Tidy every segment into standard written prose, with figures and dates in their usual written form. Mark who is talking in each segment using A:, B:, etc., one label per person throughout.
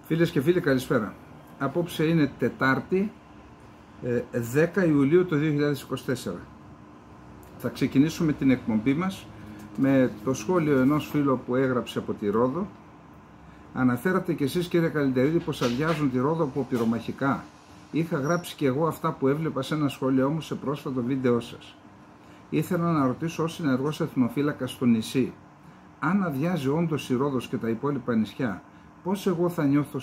A: Φίλες και φίλοι, καλησπέρα. Απόψε είναι Τετάρτη 10 Ιουλίου του 2024. Θα ξεκινήσουμε την εκπομπή μας με το σχόλιο ενός φίλου που έγραψε από τη Ρόδο. Αναφέρατε κι εσείς, κύριε Καλυτερίδη, πως αδειάζουν τη Ρόδο από πυρομαχικά. Είχα γράψει κι εγώ αυτά που έβλεπα σε ένα σχόλιο μου σε πρόσφατο βίντεο σας. Ήθελα να ρωτήσω ως συνεργός εθνοφύλακας στο νησί, αν αδειάζει όντως η Ρόδος και τα υπόλοιπα νησιά, πώς εγώ θα νιώθω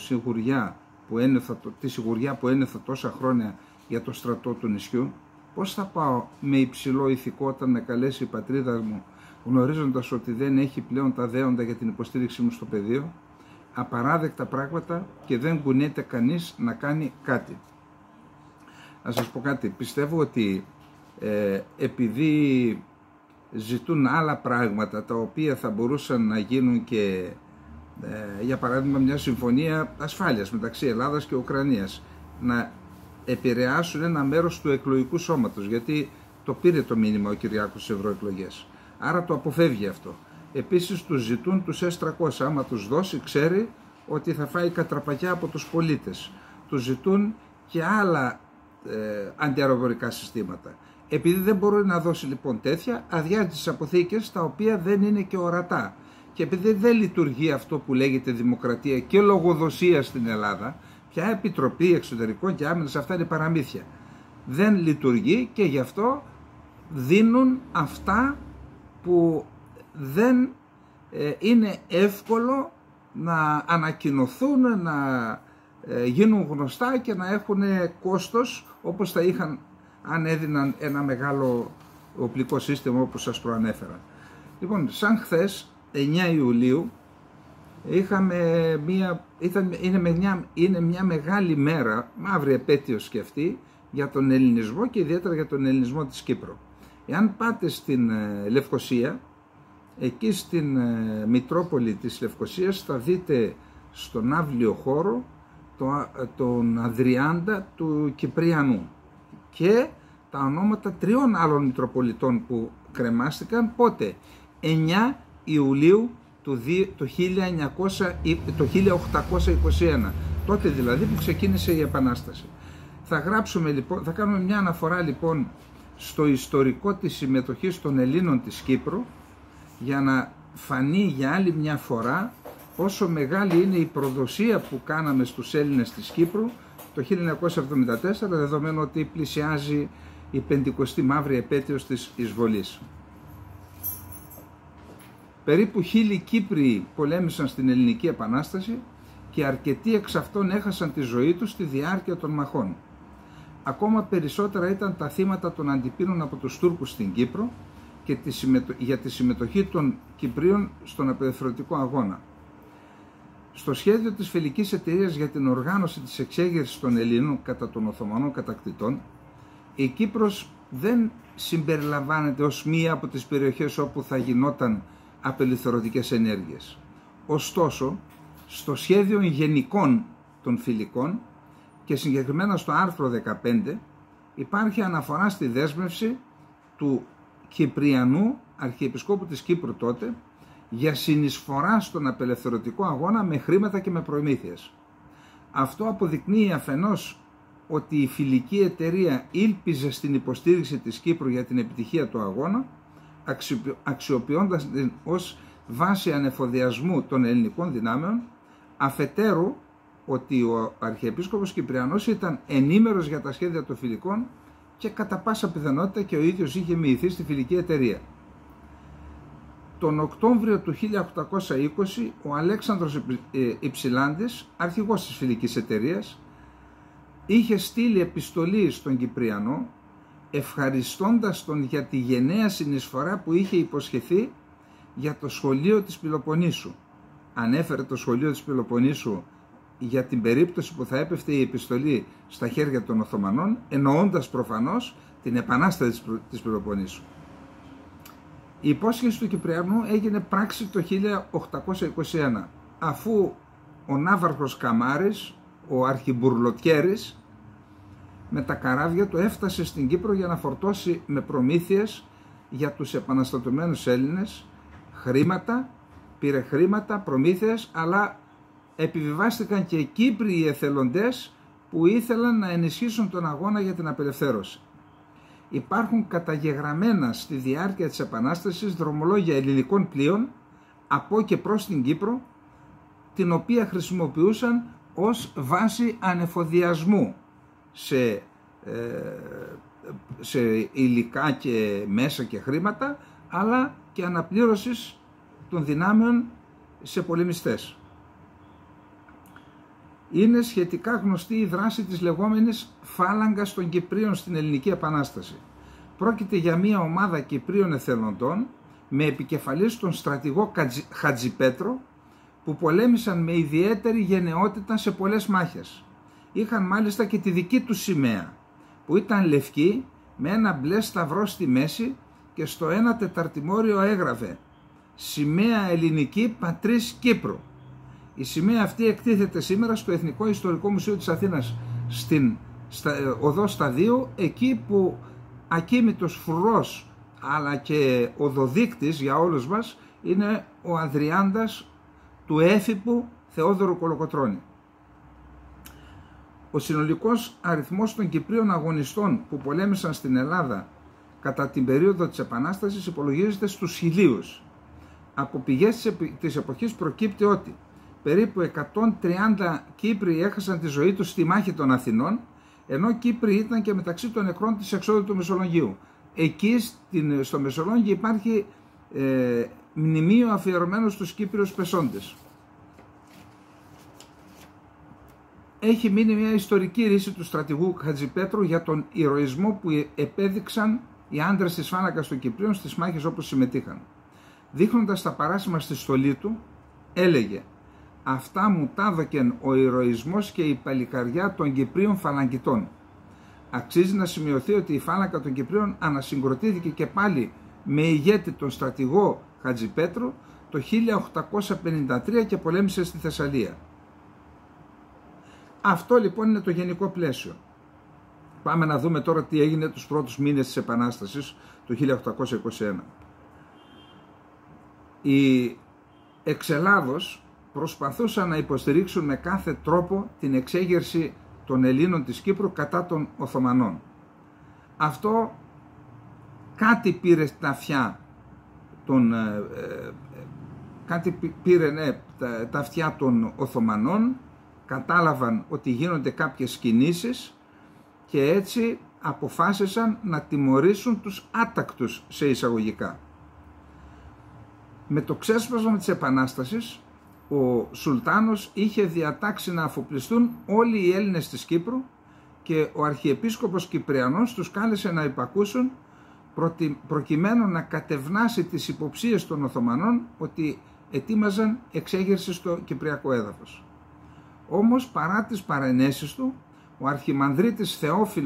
A: τη σιγουριά που ένιωθα τόσα χρόνια για το στρατό του νησιού, πώς θα πάω με υψηλό ηθικό όταν με καλέσει η πατρίδα μου, γνωρίζοντας ότι δεν έχει πλέον τα δέοντα για την υποστήριξή μου στο πεδίο. Απαράδεκτα πράγματα και δεν κουνιέται κανείς να κάνει κάτι. Να σας πω κάτι, πιστεύω ότι επειδή ζητούν άλλα πράγματα τα οποία θα μπορούσαν να γίνουν και για παράδειγμα μια συμφωνία ασφάλειας μεταξύ Ελλάδας και Ουκρανίας, να επηρεάσουν ένα μέρος του εκλογικού σώματος, γιατί το πήρε το μήνυμα ο Κυριάκος στις ευρωεκλογές, άρα το αποφεύγει αυτό. Επίσης τους ζητούν τους S300, άμα τους δώσει ξέρει ότι θα φάει κατραπακιά από τους πολίτες. Τους ζητούν και άλλα αντιαεροπορικά συστήματα. Επειδή δεν μπορεί να δώσει λοιπόν τέτοια, αδειάζει τις αποθήκες τα οποία δεν είναι και ορατά. Και επειδή δεν λειτουργεί αυτό που λέγεται δημοκρατία και λογοδοσία στην Ελλάδα, πια Επιτροπή Εξωτερικών και Άμυνας, αυτά είναι παραμύθια. Δεν λειτουργεί και γι' αυτό δίνουν αυτά που δεν είναι εύκολο να ανακοινωθούν, να γίνουν γνωστά και να έχουν κόστος όπως θα είχαν αν έδιναν ένα μεγάλο οπλικό σύστημα όπως σας προανέφερα. Λοιπόν, σαν χθες 9 Ιουλίου είναι μια μεγάλη μέρα, μαύρη επέτειος και αυτή, για τον ελληνισμό και ιδιαίτερα για τον ελληνισμό της Κύπρου. Εάν πάτε στην Λευκοσία, εκεί στην Μητρόπολη της Λευκοσίας θα δείτε στον αύλιο χώρο τον Αδριάντα του Κυπριανού και τα ονόματα 3 άλλων Μητροπολιτών που κρεμάστηκαν πότε? 9 Ιουλίου το 1821, τότε δηλαδή που ξεκίνησε η Επανάσταση. Θα κάνουμε μια αναφορά λοιπόν στο ιστορικό της συμμετοχής των Ελλήνων της Κύπρου, για να φανεί για άλλη μια φορά πόσο μεγάλη είναι η προδοσία που κάναμε στους Έλληνες της Κύπρου το 1974, δεδομένου ότι πλησιάζει η 50η μαύρη επέτειος της εισβολής. Περίπου 1000 Κύπριοι πολέμησαν στην Ελληνική Επανάσταση και αρκετοί εξ αυτών έχασαν τη ζωή τους στη διάρκεια των μαχών. Ακόμα περισσότερα ήταν τα θύματα των αντιπίνων από τους Τούρκους στην Κύπρο και για τη συμμετοχή των Κυπρίων στον απελευθερωτικό αγώνα. Στο σχέδιο της Φιλικής Εταιρείας για την οργάνωση της εξέγερσης των Ελλήνων κατά των Οθωμανών κατακτητών, η Κύπρος δεν συμπεριλαμβάνεται ως μία από τις περιοχές όπου θα γινόταν απελευθερωτικές ενέργειες. Ωστόσο, στο σχέδιο γενικών των φιλικών και συγκεκριμένα στο άρθρο 15 υπάρχει αναφορά στη δέσμευση του Κυπριανού Αρχιεπισκόπου της Κύπρου τότε για συνεισφορά στον απελευθερωτικό αγώνα με χρήματα και με προμήθειες. Αυτό αποδεικνύει αφενός ότι η φιλική εταιρεία ήλπιζε στην υποστήριξη της Κύπρου για την επιτυχία του αγώνα, αξιοποιώντας την ως βάση ανεφοδιασμού των ελληνικών δυνάμεων, αφετέρου ότι ο Αρχιεπίσκοπος Κυπριανός ήταν ενήμερος για τα σχέδια των φιλικών και κατά πάσα πιθανότητα και ο ίδιος είχε μοιηθεί στη φιλική εταιρεία. Τον Οκτώβριο του 1820 ο Αλέξανδρος Υψηλάντης, αρχηγός της φιλικής εταιρείας, είχε στείλει επιστολή στον Κυπριανό ευχαριστώντας τον για τη γενναία συνεισφορά που είχε υποσχεθεί για το σχολείο της Πελοποννήσου. Ανέφερε το σχολείο της Πελοποννήσου για την περίπτωση που θα έπεφτε η επιστολή στα χέρια των Οθωμανών, εννοώντας προφανώς την επανάσταση της Πελοποννήσου. Η υπόσχεση του Κυπριανού έγινε πράξη το 1821, αφού ο ναύαρχος Καμάρης, ο αρχιμπουρλοτιέρης, με τα καράβια του έφτασε στην Κύπρο για να φορτώσει με προμήθειες για τους επαναστατωμένους Έλληνες χρήματα, πήρε χρήματα, προμήθειες, αλλά επιβιβάστηκαν και Κύπριοι εθελοντές που ήθελαν να ενισχύσουν τον αγώνα για την απελευθέρωση. Υπάρχουν καταγεγραμμένα στη διάρκεια της Επανάστασης δρομολόγια ελληνικών πλοίων από και προς την Κύπρο, την οποία χρησιμοποιούσαν ως βάση ανεφοδιασμού σε υλικά και μέσα και χρήματα, αλλά και αναπλήρωσης των δυνάμεων σε πολεμιστές. Είναι σχετικά γνωστή η δράση της λεγόμενης φάλαγγας των Κυπρίων στην Ελληνική Επανάσταση. Πρόκειται για μια ομάδα Κυπρίων εθελοντών με επικεφαλής τον στρατηγό Χατζιπέτρο, που πολέμησαν με ιδιαίτερη γενναιότητα σε πολλές μάχες. Είχαν μάλιστα και τη δική τους σημαία, που ήταν λευκή με ένα μπλε σταυρό στη μέση και στο ένα τεταρτημόριο έγραφε «Σημαία ελληνική πατρίς Κύπρου». Η σημαία αυτή εκτίθεται σήμερα στο Εθνικό Ιστορικό Μουσείο της Αθήνας, στην οδό Σταδίου, εκεί που ακίμητος φρουρός αλλά και οδοδείκτης για όλους μας είναι ο Αδριάντας του έφυπου Θεόδωρου Κολοκοτρώνη. Ο συνολικός αριθμός των Κυπρίων αγωνιστών που πολέμησαν στην Ελλάδα κατά την περίοδο της Επανάστασης υπολογίζεται στους 1000. Από πηγές της εποχής προκύπτει ότι περίπου 130 Κύπροι έχασαν τη ζωή τους στη μάχη των Αθηνών, ενώ Κύπροι ήταν και μεταξύ των νεκρών της εξόδου του Μεσολογγίου. Εκεί στο Μεσολόγγιο υπάρχει μνημείο αφιερωμένο στους Κύπριους πεσόντες. Έχει μείνει μια ιστορική ρίση του στρατηγού Χατζιπέτρου για τον ηρωισμό που επέδειξαν οι άντρες της φάλακας των Κυπρίων στις μάχες όπου συμμετείχαν. Δείχνοντας τα παράσημα στη στολή του, έλεγε «Αυτά μου τάδοκεν ο ηρωισμός και η παλικαριά των Κυπρίων φαλαγγιτών». Αξίζει να σημειωθεί ότι η φάλακα των Κυπρίων ανασυγκροτήθηκε και πάλι με ηγέτη τον στρατηγό Χατζιπέτρου το 1853 και πολέμησε στη Θεσσαλία. Αυτό λοιπόν είναι το γενικό πλαίσιο. Πάμε να δούμε τώρα τι έγινε τους πρώτους μήνες της Επανάστασης του 1821. Οι εξελάδος προσπαθούσαν να υποστηρίξουν με κάθε τρόπο την εξέγερση των Ελλήνων της Κύπρου κατά των Οθωμανών. Αυτό κάτι πήρε τα αυτιά τα αυτιά των Οθωμανών, κατάλαβαν ότι γίνονται κάποιες κινήσεις και έτσι αποφάσισαν να τιμωρήσουν τους άτακτους σε εισαγωγικά. Με το ξέσπασμα της Επανάστασης, ο Σουλτάνος είχε διατάξει να αφοπλιστούν όλοι οι Έλληνες της Κύπρου και ο Αρχιεπίσκοπος Κυπριανός τους κάλεσε να υπακούσουν προκειμένου να κατευνάσει τις υποψίες των Οθωμανών ότι ετοίμαζαν εξέγερση στο κυπριακό έδαφος. Όμως παρά τις παρενέσεις του, ο Αρχιμανδρίτης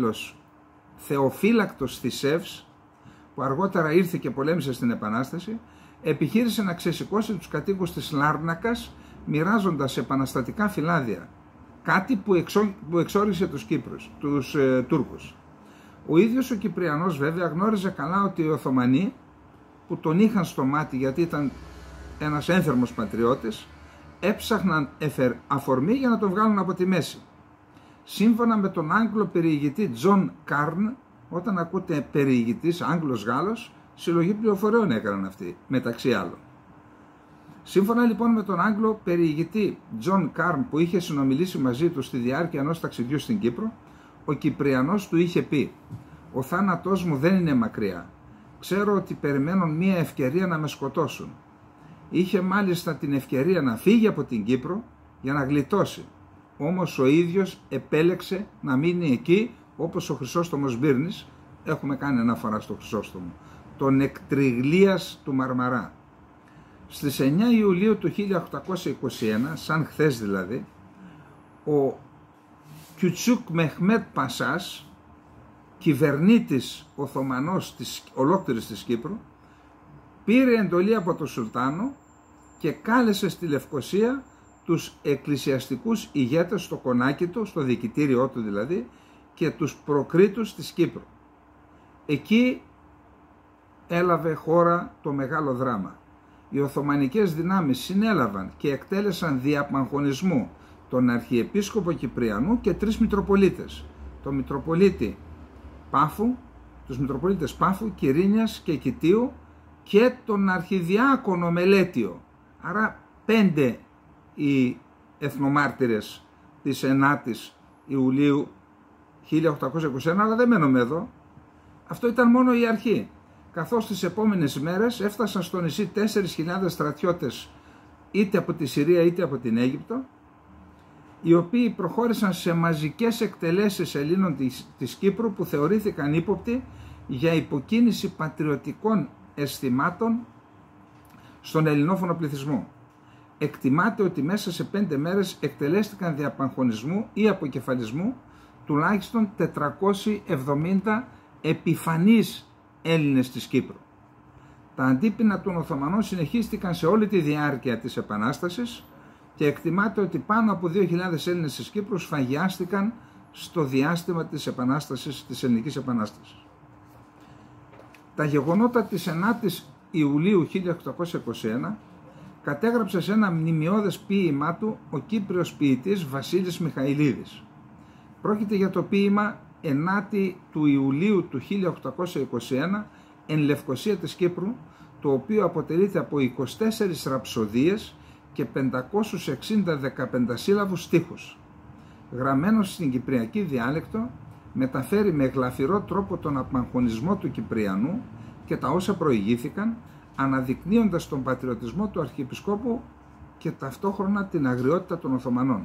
A: Θεοφύλακτος Θησεύς, που αργότερα ήρθε και πολέμησε στην Επανάσταση, επιχείρησε να ξεσηκώσει τους κατοίκους της Λάρνακας μοιράζοντας επαναστατικά φυλάδια, κάτι που εξόρισε τους Τούρκους. Ο ίδιος ο Κυπριανός βέβαια γνώριζε καλά ότι οι Οθωμανοί, που τον είχαν στο μάτι γιατί ήταν ένας ένθερμος πατριώτης, έψαχναν αφορμή για να τον βγάλουν από τη μέση. Σύμφωνα με τον Άγγλο περιηγητή Τζον Κάρν, όταν ακούτε περιηγητής Άγγλος-Γάλλος, συλλογή πληροφοριών έκαναν αυτοί, μεταξύ άλλων. Σύμφωνα λοιπόν με τον Άγγλο περιηγητή Τζον Κάρν, που είχε συνομιλήσει μαζί του στη διάρκεια ενός ταξιδιού στην Κύπρο, ο Κυπριανός του είχε πει «Ο θάνατός μου δεν είναι μακριά. Ξέρω ότι περιμένουν μία ευκαιρία να με σκοτώσουν». Είχε μάλιστα την ευκαιρία να φύγει από την Κύπρο για να γλιτώσει. Όμως ο ίδιος επέλεξε να μείνει εκεί, όπως ο Χρυσόστομος Μπύρνης, έχουμε κάνει αναφορά στο Χρυσόστομο, τον Εκτριγλίας του Μαρμαρά. Στις 9 Ιουλίου του 1821, σαν χθες δηλαδή, ο Κιουτσούκ Μεχμέτ Πασάς, κυβερνήτης Οθωμανός ολόκληρης της Κύπρου, πήρε εντολή από τον Σουλτάνο και κάλεσε στη Λευκοσία τους εκκλησιαστικούς ηγέτες στο κονάκι του, στο διοικητήριό του δηλαδή, και τους προκρίτους της Κύπρου. Εκεί έλαβε χώρα το μεγάλο δράμα. οι Οθωμανικές δυνάμεις συνέλαβαν και εκτέλεσαν δι' απαγχωνισμού τον Αρχιεπίσκοπο Κυπριανού και 3 Μητροπολίτες, τον Μητροπολίτη Πάφου, τους Μητροπολίτες Πάφου, Κυρίνιας και Κιτίου και τον Αρχιδιάκονο Μελέτιο. Άρα 5 οι εθνομάρτυρες της 9ης Ιουλίου 1821, αλλά δεν μένουμε εδώ. Αυτό ήταν μόνο η αρχή, καθώς τις επόμενες μέρες έφτασαν στο νησί 4.000 στρατιώτες είτε από τη Συρία είτε από την Αίγυπτο, οι οποίοι προχώρησαν σε μαζικές εκτελέσεις Ελλήνων της Κύπρου που θεωρήθηκαν ύποπτοι για υποκίνηση πατριωτικών αισθημάτων στον ελληνόφωνο πληθυσμό. Εκτιμάται ότι μέσα σε 5 μέρες εκτελέστηκαν δι' απαγχωνισμού ή αποκεφαλισμού τουλάχιστον 470 επιφανείς Έλληνες της Κύπρου. Τα αντίπεινα των Οθωμανών συνεχίστηκαν σε όλη τη διάρκεια της Επανάστασης και εκτιμάται ότι πάνω από 2.000 Έλληνες της Κύπρου σφαγιάστηκαν στο διάστημα της Επανάστασης, της Ελληνικής Επανάστασης. Τα γεγονότα της 9ης Ιουλίου 1821 κατέγραψε σε ένα μνημιώδες ποίημά του ο Κύπριος ποιητής Βασίλης Μιχαηλίδης. Πρόκειται για το ποίημα 9η του Ιουλίου του 1821 εν Λευκοσία της Κύπρου, το οποίο αποτελείται από 24 ραψοδίες και 560 δεκαπεντασύλλαβους στίχους. Γραμμένος στην κυπριακή διάλεκτο, μεταφέρει με γλαφυρό τρόπο τον απαγχωνισμό του Κυπριανού και τα όσα προηγήθηκαν, αναδεικνύοντας τον πατριωτισμό του Αρχιεπισκόπου και ταυτόχρονα την αγριότητα των Οθωμανών.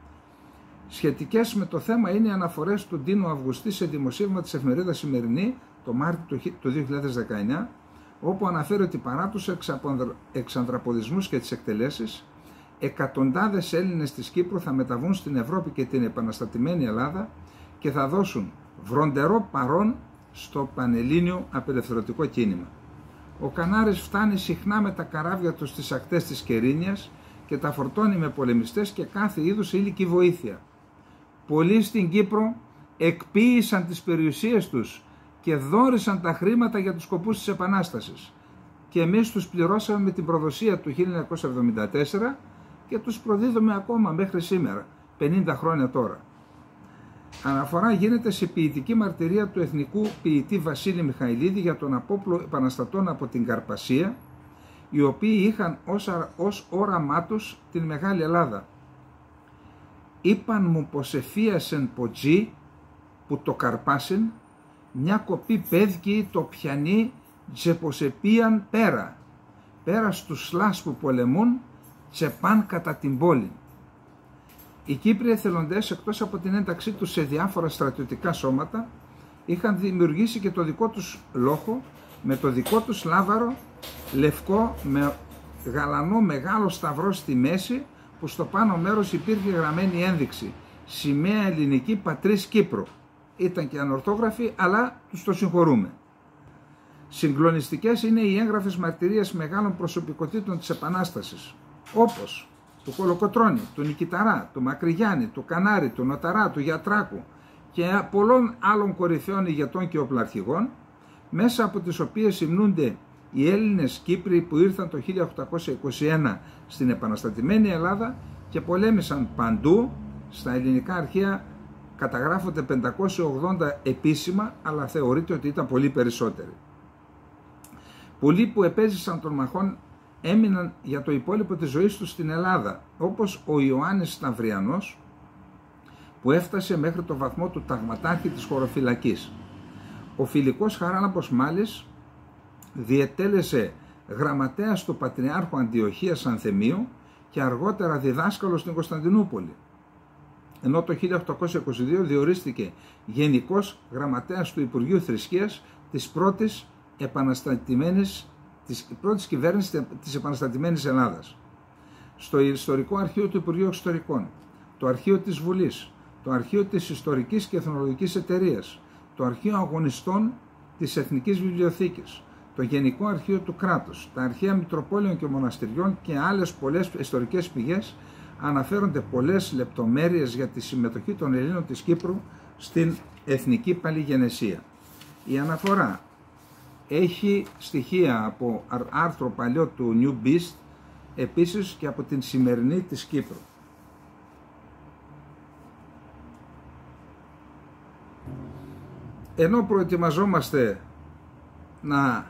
A: Σχετικές με το θέμα είναι οι αναφορές του Ντίνου Αυγουστή σε δημοσίευμα της εφημερίδας Σημερινή το Μάρτιο του 2019, όπου αναφέρει ότι παρά τους εξανδραποδισμούς και τις εκτελέσεις, εκατοντάδες Έλληνες της Κύπρου θα μεταβούν στην Ευρώπη και την επαναστατημένη Ελλάδα και θα δώσουν βροντερό παρόν στο πανελλήνιο απελευθερωτικό κίνημα. Ο Κανάρης φτάνει συχνά με τα καράβια του στις ακτές της Κερίνιας και τα φορτώνει με πολεμιστές και κάθε είδους υλική βοήθεια. Πολλοί στην Κύπρο εκποίησαν τις περιουσίες τους και δώρισαν τα χρήματα για τους σκοπούς της Επανάστασης και εμείς τους πληρώσαμε με την προδοσία του 1974 και τους προδίδουμε ακόμα μέχρι σήμερα, 50 χρόνια τώρα. Αναφορά γίνεται σε ποιητική μαρτυρία του εθνικού ποιητή Βασίλη Μιχαηλίδη για τον απόπλο επαναστατών από την Καρπασία, οι οποίοι είχαν ως όραμά τους την Μεγάλη Ελλάδα. «Είπαν μου πως εφίασεν ποτζή που το καρπάσιν, μια κοπή πέδκη το πιανί τσε πως επίαν πέρα, πέρα στους σλάς που πολεμούν τσε παν κατά την πόλη». Οι Κύπριοι εθελοντές, εκτός από την ένταξή τους σε διάφορα στρατιωτικά σώματα, είχαν δημιουργήσει και το δικό τους λόχο με το δικό τους λάβαρο λευκό με γαλανό μεγάλο σταυρό στη μέση, που στο πάνω μέρος υπήρχε γραμμένη ένδειξη «Σημαία ελληνική πατρίς Κύπρου». Ήταν και ανορθόγραφοι, αλλά τους το συγχωρούμε. Συγκλονιστικές είναι οι έγγραφες μαρτυρίες μεγάλων προσωπικότητων της Επανάστασης, όπως του Κολοκοτρώνη, του Νικηταρά, του Μακρυγιάννη, του Κανάρη, του Νοταρά, του Γιατράκου και πολλών άλλων κορυφαίων ηγετών και οπλαρχηγών, μέσα από τις οποίες υμνούνται οι Έλληνες Κύπροι που ήρθαν το 1821 στην επαναστατημένη Ελλάδα και πολέμησαν παντού. Στα ελληνικά αρχεία καταγράφονται 580 επίσημα, αλλά θεωρείται ότι ήταν πολύ περισσότεροι. Πολλοί που επέζησαν των μαχών έμειναν για το υπόλοιπο της ζωής τους στην Ελλάδα, όπως ο Ιωάννης Σταυριανός, που έφτασε μέχρι το βαθμό του ταγματάρχη της χωροφυλακής. Ο Φιλικός Χαράλαμπος Μάλης διετέλεσε γραμματέας του Πατριάρχου Αντιοχίας Ανθεμίου και αργότερα διδάσκαλος στην Κωνσταντινούπολη, ενώ το 1822 διορίστηκε γενικός γραμματέας του Υπουργείου Θρησκείας της πρώτης κυβέρνησης της επαναστατημένης Ελλάδας. Στο Ιστορικό Αρχείο του Υπουργείου Εξωτερικών, το Αρχείο της Βουλής, το Αρχείο της Ιστορικής και Εθνολογικής Εταιρείας, το Αρχείο Αγωνιστών της Εθνικής Βιβλιοθήκης, το Γενικό Αρχείο του Κράτους, τα Αρχεία Μητροπόλεων και Μοναστηριών και άλλες πολλές ιστορικές πηγές αναφέρονται πολλές λεπτομέρειες για τη συμμετοχή των Ελλήνων της Κύπρου στην εθνική παλιγενεσία. Η αναφορά έχει στοιχεία από άρθρο παλιό του New Beast, επίσης και από την σημερινή της Κύπρου. Ενώ προετοιμαζόμαστε να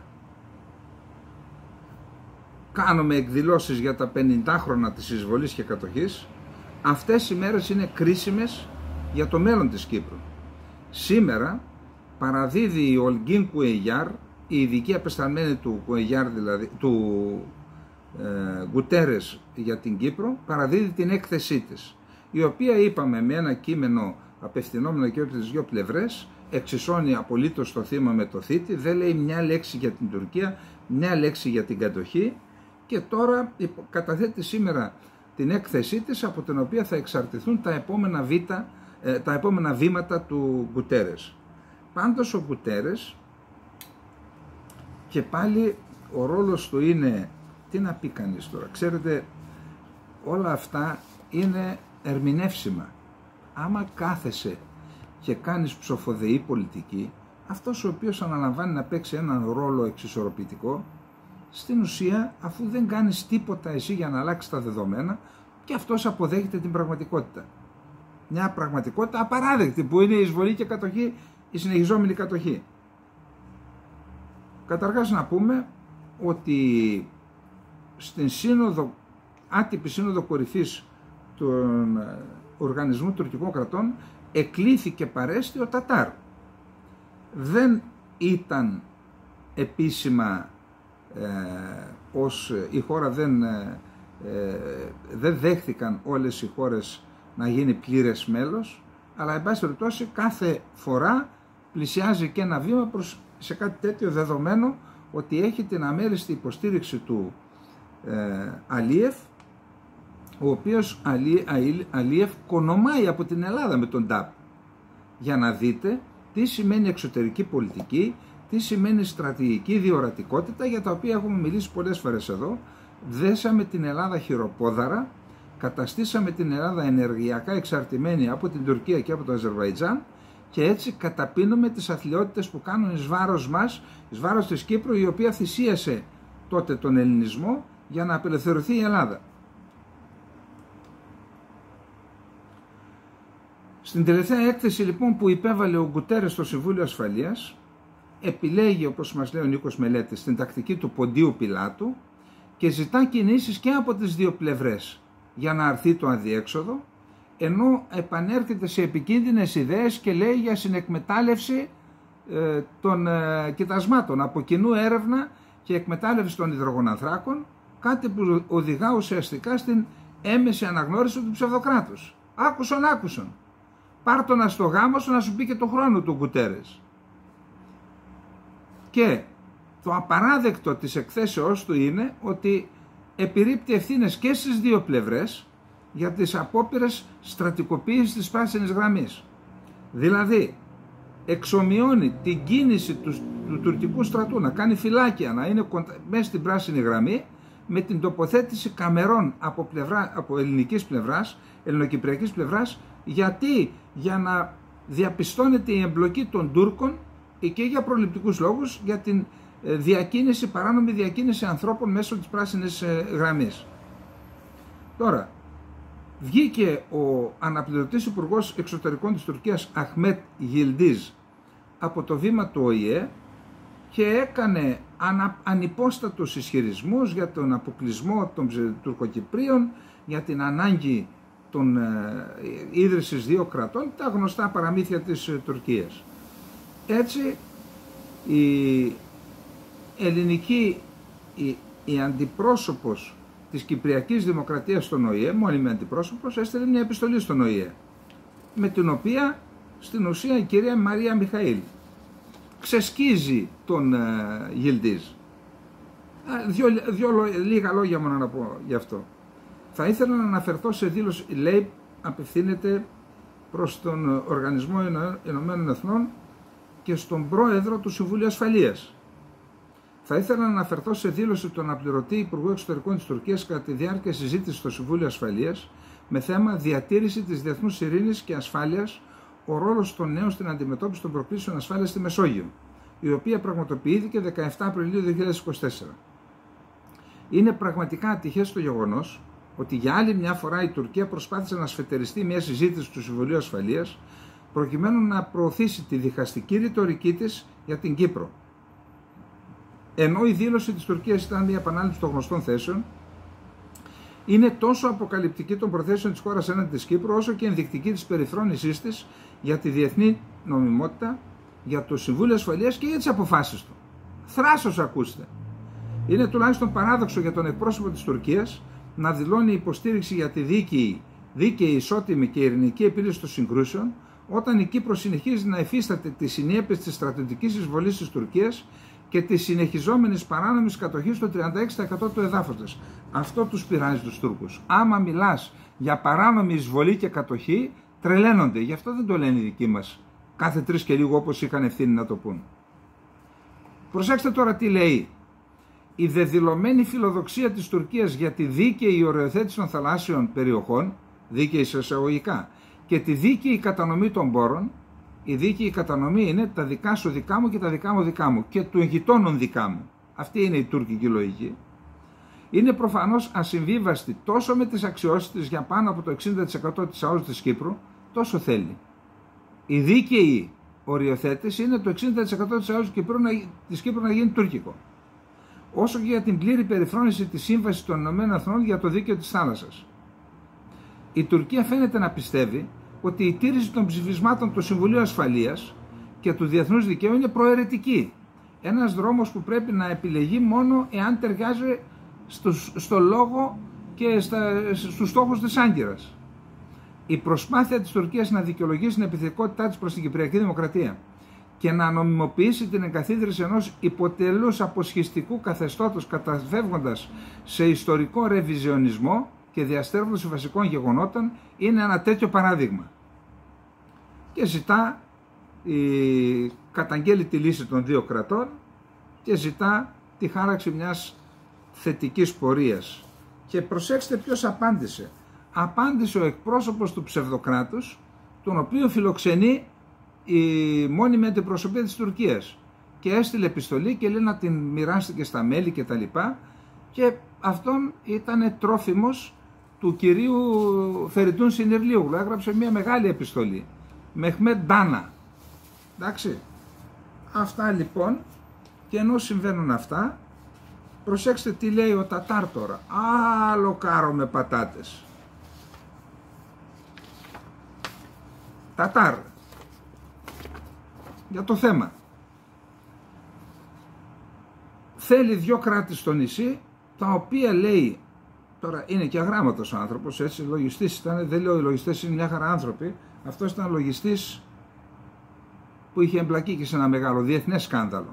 A: κάνουμε εκδηλώσεις για τα 50 χρόνια της εισβολής και κατοχής, αυτές οι μέρες είναι κρίσιμες για το μέλλον της Κύπρου. Σήμερα παραδίδει η Ολγκίν Κουεγιάρ, η ειδική απεσταλμένη του Κουεγιάρ, δηλαδή του Γκουτέρες για την Κύπρο, παραδίδει την έκθεσή της, η οποία, είπαμε, με ένα κείμενο απευθυνόμενο και από τις δύο πλευρές, εξισώνει απολύτως το θύμα με το θήτη, δεν λέει μια λέξη για την Τουρκία, μια λέξη για την κατοχή, και τώρα καταθέτει σήμερα την έκθεσή της, από την οποία θα εξαρτηθούν τα επόμενα βήματα του Γκουτέρες. Πάντως ο Γκουτέρες, και πάλι ο ρόλος του είναι, τι να πει κανείς τώρα, ξέρετε, όλα αυτά είναι ερμηνεύσιμα. Άμα κάθεσαι και κάνεις ψοφοδεή πολιτική, αυτός ο οποίος αναλαμβάνει να παίξει έναν ρόλο εξισορροπητικό, στην ουσία, αφού δεν κάνεις τίποτα εσύ για να αλλάξει τα δεδομένα, και αυτός αποδέχεται την πραγματικότητα. Μια πραγματικότητα απαράδεκτη, που είναι η εισβολή και κατοχή, η συνεχιζόμενη κατοχή. Καταρχάς να πούμε ότι στην άτυπη σύνοδο κορυφής του Οργανισμού Τουρκικών Κρατών εκλήθη παρέστη ο Τατάρ. Δεν ήταν επίσημα πως η χώρα δεν δέχθηκαν όλες οι χώρες να γίνει πλήρες μέλος, αλλά εν πάση περιπτώσει κάθε φορά πλησιάζει και ένα βήμα προς σε κάτι τέτοιο, δεδομένο ότι έχει την αμέριστη υποστήριξη του Αλίεφ, ο οποίος Αλίεφ κονομάει από την Ελλάδα με τον ΤΑΠ, για να δείτε τι σημαίνει εξωτερική πολιτική, τι σημαίνει στρατηγική διορατικότητα, για τα οποία έχουμε μιλήσει πολλές φορές εδώ. Δέσαμε την Ελλάδα χειροπόδαρα, καταστήσαμε την Ελλάδα ενεργειακά εξαρτημένη από την Τουρκία και από το Αζερβαϊτζάν, και έτσι καταπίνουμε τις αθλιότητες που κάνουν εις βάρος μας, εις βάρος της Κύπρου, η οποία θυσίασε τότε τον ελληνισμό για να απελευθερωθεί η Ελλάδα. Στην τελευταία έκθεση λοιπόν που υπέβαλε ο Γκουτέρες στο Συμβούλιο Ασφαλείας, επιλέγει, όπως μας λέει ο Νίκος Μελέτης, την τακτική του Ποντίου Πιλάτου και ζητά κινήσεις και από τις δύο πλευρές για να αρθεί το αδιέξοδο, ενώ επανέρχεται σε επικίνδυνες ιδέες και λέει για συνεκμετάλλευση των κοιτασμάτων, από κοινού έρευνα και εκμετάλλευση των υδρογονανθράκων, κάτι που οδηγά ουσιαστικά στην έμεση αναγνώριση του ψευδοκράτους. Άκουσον. Πάρτονα στο γάμο σου να σου πει και το χρόνο του Γκουτέρες. Και το απαράδεκτο της εκθέσεώς του είναι ότι επιρρύπτει ευθύνες και στις δύο πλευρές για τις απόπειρες στρατικοποίησης της πράσινης γραμμής. Δηλαδή, εξομοιώνει την κίνηση του τουρκικού στρατού να κάνει φυλάκια, να είναι μέσα στην πράσινη γραμμή, με την τοποθέτηση καμερών από ελληνικής πλευράς, ελληνοκυπριακής πλευράς. Γιατί? Για να διαπιστώνεται η εμπλοκή των Τούρκων και για προληπτικούς λόγους, για την παράνομη διακίνηση ανθρώπων μέσω της πράσινης γραμμής. Τώρα, βγήκε ο αναπληρωτής υπουργός εξωτερικών της Τουρκίας Αχμέτ Γιλντίζ από το βήμα του ΟΗΕ και έκανε ανυπόστατους ισχυρισμούς για τον αποκλεισμό των Τουρκοκυπρίων, για την ανάγκη των ίδρυσης δύο κρατών, τα γνωστά παραμύθια της Τουρκίας. Έτσι η ελληνική, η αντιπρόσωπος της Κυπριακής Δημοκρατίας στον ΟΗΕ, μόνιμη αντιπρόσωπος, έστειλε μια επιστολή στον ΟΗΕ, με την οποία στην ουσία η κυρία Μαρία Μιχαήλ ξεσκίζει τον Γιλντίζ. Λίγα λόγια μόνο να πω γι' αυτό. Θα ήθελα να αναφερθώ σε δήλωση, λέει, απευθύνεται προς τον Οργανισμό Ηνωμένων Εθνών και στον Πρόεδρο του Συμβουλίου Ασφαλείας. Θα ήθελα να αναφερθώ σε δήλωση του αναπληρωτή Υπουργού Εξωτερικών της Τουρκίας κατά τη διάρκεια συζήτησης στο Συμβούλιο Ασφαλείας με θέμα διατήρηση της διεθνούς ειρήνης και ασφάλειας, ο ρόλος των νέων στην αντιμετώπιση των προκλήσεων ασφάλειας στη Μεσόγειο. η οποία πραγματοποιήθηκε 17 Απριλίου 2024. Είναι πραγματικά ατυχές το γεγονός ότι για άλλη μια φορά η Τουρκία προσπάθησε να σφετεριστεί μια συζήτηση του Συμβουλίου Ασφαλείας προκειμένου να προωθήσει τη διχαστική ρητορική της για την Κύπρο. Ενώ η δήλωση της Τουρκίας ήταν μια επανάληψη των γνωστών θέσεων, είναι τόσο αποκαλυπτική των προθέσεων της χώρας έναντι της Κύπρου, όσο και ενδεικτική της περιφρόνησής της για τη διεθνή νομιμότητα, για το Συμβούλιο Ασφαλείας και για τις αποφάσεις του. Θράσος ακούστε. Είναι τουλάχιστον παράδοξο για τον εκπρόσωπο της Τουρκίας να δηλώνει υποστήριξη για τη δίκαιη, ισότιμη και ειρηνική επίλυση των συγκρούσεων, όταν η Κύπρος συνεχίζει να υφίσταται τις συνέπειες της στρατιωτικής εισβολής της Τουρκίας και της συνεχιζόμενης παράνομης κατοχής στο 36% του εδάφους της. Αυτό τους πειράζει τους Τούρκους. Άμα μιλάς για παράνομη εισβολή και κατοχή, τρελαίνονται. Γι' αυτό δεν το λένε οι δικοί μας. Κάθε 3 και λίγο, όπως είχαν ευθύνη να το πούν. Προσέξτε τώρα τι λέει. Η δεδηλωμένη φιλοδοξία της Τουρκίας για τη δίκαιη οριοθέτηση των θαλάσσιων περιοχών, δίκαιη σε εισαγωγικά, και τη δίκαιη κατανομή των πόρων. Η δίκαιη κατανομή είναι τα δικά σου δικά μου και τα δικά μου δικά μου και του γειτόνων δικά μου. Αυτή είναι η τουρκική λογική. Είναι προφανώς ασυμβίβαστη τόσο με τις αξιώσεις της για πάνω από το 60% της ΑΟΣ της Κύπρου, τόσο θέλει. Η δίκαιη οριοθέτηση είναι το 60% της ΑΟΣ της Κύπρου να γίνει τουρκικό. Όσο και για την πλήρη περιφρόνηση της Σύμβασης των ΗΠΑ για το δίκαιο της θάλασσας. Η Τουρκία φαίνεται να πιστεύει ότι η τήρηση των ψηφισμάτων του Συμβουλίου Ασφαλείας και του διεθνούς δικαίου είναι προαιρετική. Ένας δρόμος που πρέπει να επιλεγεί μόνο εάν ταιριάζει στο λόγο και στους στόχους της Άγκυρας. Η προσπάθεια της Τουρκίας να δικαιολογήσει την επιθετικότητά της προς την Κυπριακή Δημοκρατία και να νομιμοποιήσει την εγκαθίδρυση ενός υποτελούς αποσχιστικού καθεστώτος καταφεύγοντας σε ιστορικό ρεβιζιονισμό και διαστέρβωση βασικών γεγονότων είναι ένα τέτοιο παράδειγμα. Και καταγγέλει τη λύση των 2 κρατών και ζητά τη χάραξη μιας θετικής πορείας. Και προσέξτε ποιος απάντησε. Απάντησε ο εκπρόσωπος του ψευδοκράτους, τον οποίο φιλοξενεί η μόνιμη αντιπροσωπεία της Τουρκίας, και έστειλε επιστολή και λέει να την μοιράστηκε στα μέλη και τα λοιπά, και αυτόν ήταν τρόφιμος του κυρίου Φεριτούν Συνερλίογλου. Έγραψε μια μεγάλη επιστολή. Μεχμέτ Ντάνα. Εντάξει. Αυτά λοιπόν, και ενώ συμβαίνουν αυτά, προσέξτε τι λέει ο Τατάρ τώρα. Άλλο κάρο με πατάτες. Τατάρ. Για το θέμα. Θέλει 2 κράτη στο νησί, τα οποία λέει, τώρα είναι και αγράμματος ο άνθρωπος, έτσι, λογιστής ήταν, δεν λέω οι λογιστές είναι μια χαρά άνθρωποι, αυτός ήταν λογιστής που είχε εμπλακεί και σε ένα μεγάλο διεθνές σκάνδαλο.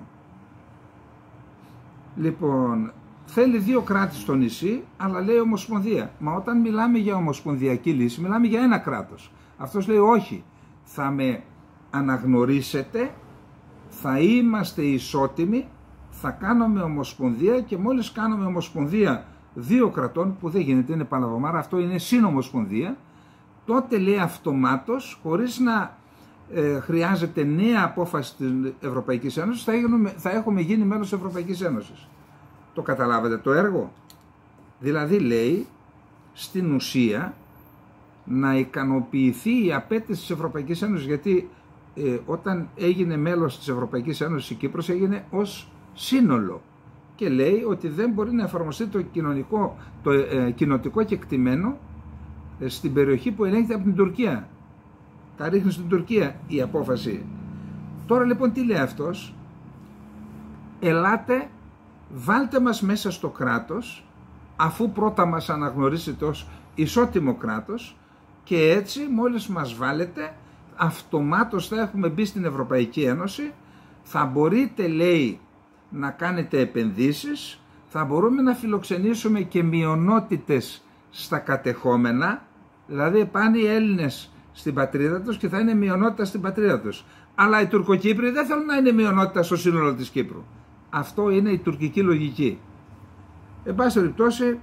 A: Λοιπόν, θέλει 2 κράτη στο νησί, αλλά λέει ομοσπονδία. Μα όταν μιλάμε για ομοσπονδιακή λύση, μιλάμε για 1 κράτος. Αυτός λέει όχι, θα με αναγνωρίσετε, θα είμαστε ισότιμοι, θα κάνουμε ομοσπονδία, και μόλις κάνουμε ομοσπονδία 2 κρατών, που δεν γίνεται, είναι παλαβομάρα, αυτό είναι συνομοσπονδία, τότε λέει αυτομάτως, χωρίς να χρειάζεται νέα απόφαση της Ευρωπαϊκής Ένωσης, θα έχουμε γίνει μέλος της Ευρωπαϊκής Ένωσης. Το καταλάβατε το έργο? Δηλαδή λέει στην ουσία να ικανοποιηθεί η απέτηση της Ευρωπαϊκής Ένωσης, γιατί όταν έγινε μέλος της Ευρωπαϊκής Ένωσης η Κύπρος έγινε ως σύνολο, και λέει ότι δεν μπορεί να εφαρμοστεί το κοινοτικό κεκτημένο στην περιοχή που ελέγχεται από την Τουρκία. Τα ρίχνει στην Τουρκία η απόφαση. Τώρα λοιπόν τι λέει αυτός? Ελάτε, βάλτε μας μέσα στο κράτος, αφού πρώτα μας αναγνωρίσετε ως ισότιμο κράτος, και έτσι μόλις μας βάλετε αυτομάτως θα έχουμε μπει στην Ευρωπαϊκή Ένωση, θα μπορείτε λέει να κάνετε επενδύσεις, θα μπορούμε να φιλοξενήσουμε και μειονότητες στα κατεχόμενα, δηλαδή πάνε οι Έλληνες στην πατρίδα τους και θα είναι μειονότητα στην πατρίδα τους. Αλλά οι Τουρκοκύπροι δεν θέλουν να είναι μειονότητα στο σύνολο της Κύπρου. Αυτό είναι η τουρκική λογική. Εν πάση περιπτώσει,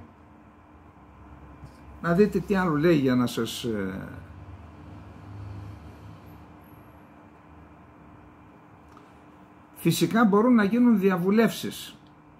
A: να δείτε τι άλλο λέει για να σας... Φυσικά μπορούν να γίνουν διαβουλεύσεις.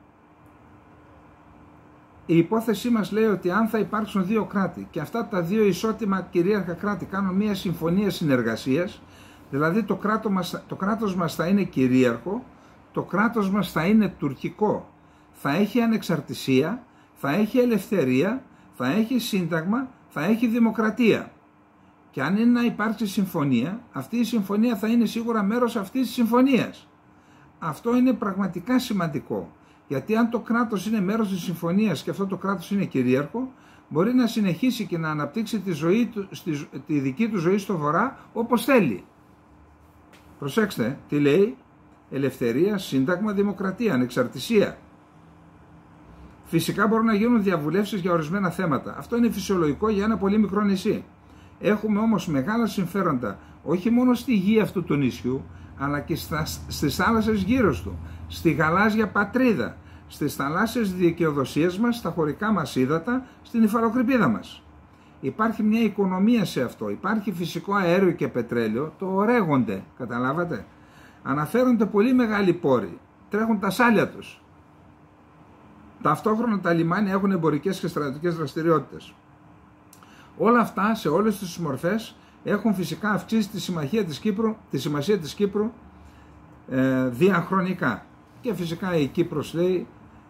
A: Η υπόθεσή μας λέει ότι αν θα υπάρξουν δύο κράτη και αυτά τα δύο ισότιμα κυρίαρχα κράτη κάνουν μια συμφωνία συνεργασίας, δηλαδή το κράτος μας θα είναι κυρίαρχο, το κράτος μας θα είναι τουρκικό, θα έχει ανεξαρτησία, θα έχει ελευθερία, θα έχει σύνταγμα, θα έχει δημοκρατία. Και αν είναι να υπάρξει συμφωνία, αυτή η συμφωνία θα είναι σίγουρα μέρος αυτής της συμφωνίας. Αυτό είναι πραγματικά σημαντικό. Γιατί αν το κράτος είναι μέρος της συμφωνίας και αυτό το κράτος είναι κυρίαρχο, μπορεί να συνεχίσει και να αναπτύξει τη δική του ζωή στο βορρά όπως θέλει. Προσέξτε τι λέει: ελευθερία, σύνταγμα, δημοκρατία, ανεξαρτησία. Φυσικά μπορούν να γίνουν διαβουλεύσεις για ορισμένα θέματα. Αυτό είναι φυσιολογικό για ένα πολύ μικρό νησί. Έχουμε όμως μεγάλα συμφέροντα όχι μόνο στη γη αυτού του νησιού, αλλά και στις θάλασσες γύρω του, στη γαλάζια πατρίδα, στις θαλάσσιες δικαιοδοσίες μας, στα χωρικά μας ύδατα, στην υφαλοκρηπίδα μας. Υπάρχει μια οικονομία σε αυτό, υπάρχει φυσικό αέριο και πετρέλαιο, το ορέγονται, καταλάβατε. Αναφέρονται πολύ μεγάλοι πόροι, τρέχουν τα σάλια τους. Ταυτόχρονα τα λιμάνια έχουν εμπορικές και στρατιωτικές δραστηριότητες. Όλα αυτά σε όλες τις μορφές έχουν φυσικά αυξήσει τη σημασία της Κύπρου διαχρονικά. Και φυσικά η Κύπρος λέει,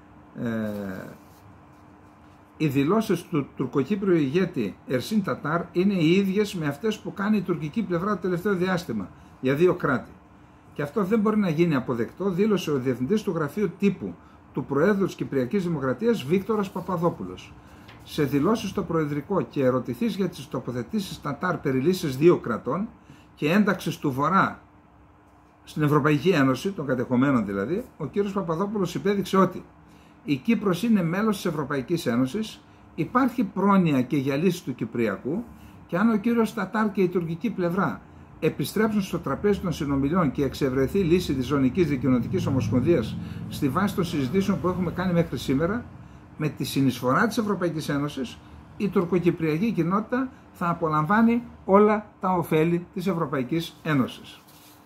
A: οι δηλώσεις του τουρκοκύπριου ηγέτη Ερσίν Τατάρ είναι οι ίδιες με αυτές που κάνει η τουρκική πλευρά το τελευταίο διάστημα για δύο κράτη. Και αυτό δεν μπορεί να γίνει αποδεκτό, δήλωσε ο Διευθυντής του Γραφείου Τύπου του Προέδρου της Κυπριακής Δημοκρατίας Βίκτορας Παπαδόπουλος. Σε δηλώσεις στο Προεδρικό και ερωτηθείς για τις τοποθετήσεις Τατάρ περί λύσης δύο κρατών και ένταξης του Βορρά στην Ευρωπαϊκή Ένωση, των κατεχομένων δηλαδή, ο κ. Παπαδόπουλος υπέδειξε ότι η Κύπρος είναι μέλος της Ευρωπαϊκής Ένωσης, υπάρχει πρόνοια και για λύση του Κυπριακού και αν ο κ. Τατάρ και η τουρκική πλευρά επιστρέψουν στο τραπέζι των συνομιλιών και εξευρεθεί λύση της Ζωνικής Δικοινοτικής Ομοσπονδίας στη βάση των συζητήσεων που έχουμε κάνει μέχρι σήμερα, με τη συνεισφορά της Ευρωπαϊκής Ένωσης, η τουρκοκυπριακή κοινότητα θα απολαμβάνει όλα τα ωφέλη της Ευρωπαϊκής Ένωσης.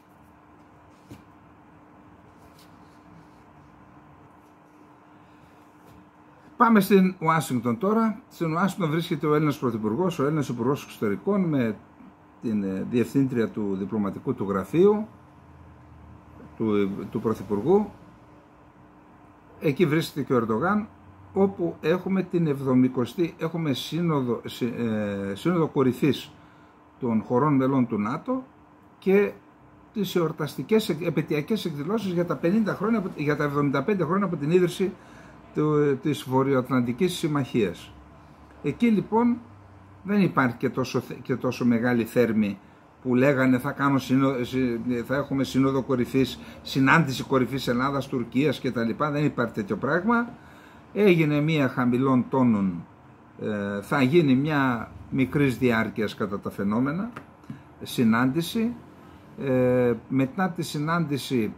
A: Πάμε στην Ουάσιγκτον τώρα. Στην Ουάσιγκτον βρίσκεται ο Έλληνας Πρωθυπουργός, ο Έλληνας Υπουργός Εξωτερικών με την διευθύντρια του διπλωματικού του γραφείου του Πρωθυπουργού. Εκεί βρίσκεται και ο Ερντογάν, όπου έχουμε την 70η, έχουμε σύνοδο κορυφής των χωρών μελών του ΝΑΤΟ και τις εορταστικές επαιτειακές εκδηλώσεις για τα 75 χρόνια από την ίδρυση της Βορειοατλαντικής Συμμαχίας. Εκεί λοιπόν δεν υπάρχει και τόσο μεγάλη θέρμη που λέγανε θα έχουμε σύνοδο κορυφής, συνάντηση κορυφής Ελλάδας-Τουρκίας κτλ. Δεν υπάρχει τέτοιο πράγμα. Έγινε μία χαμηλών τόνων, θα γίνει μια μικρής διάρκειας κατά τα φαινόμενα συνάντηση. Μετά τη συνάντηση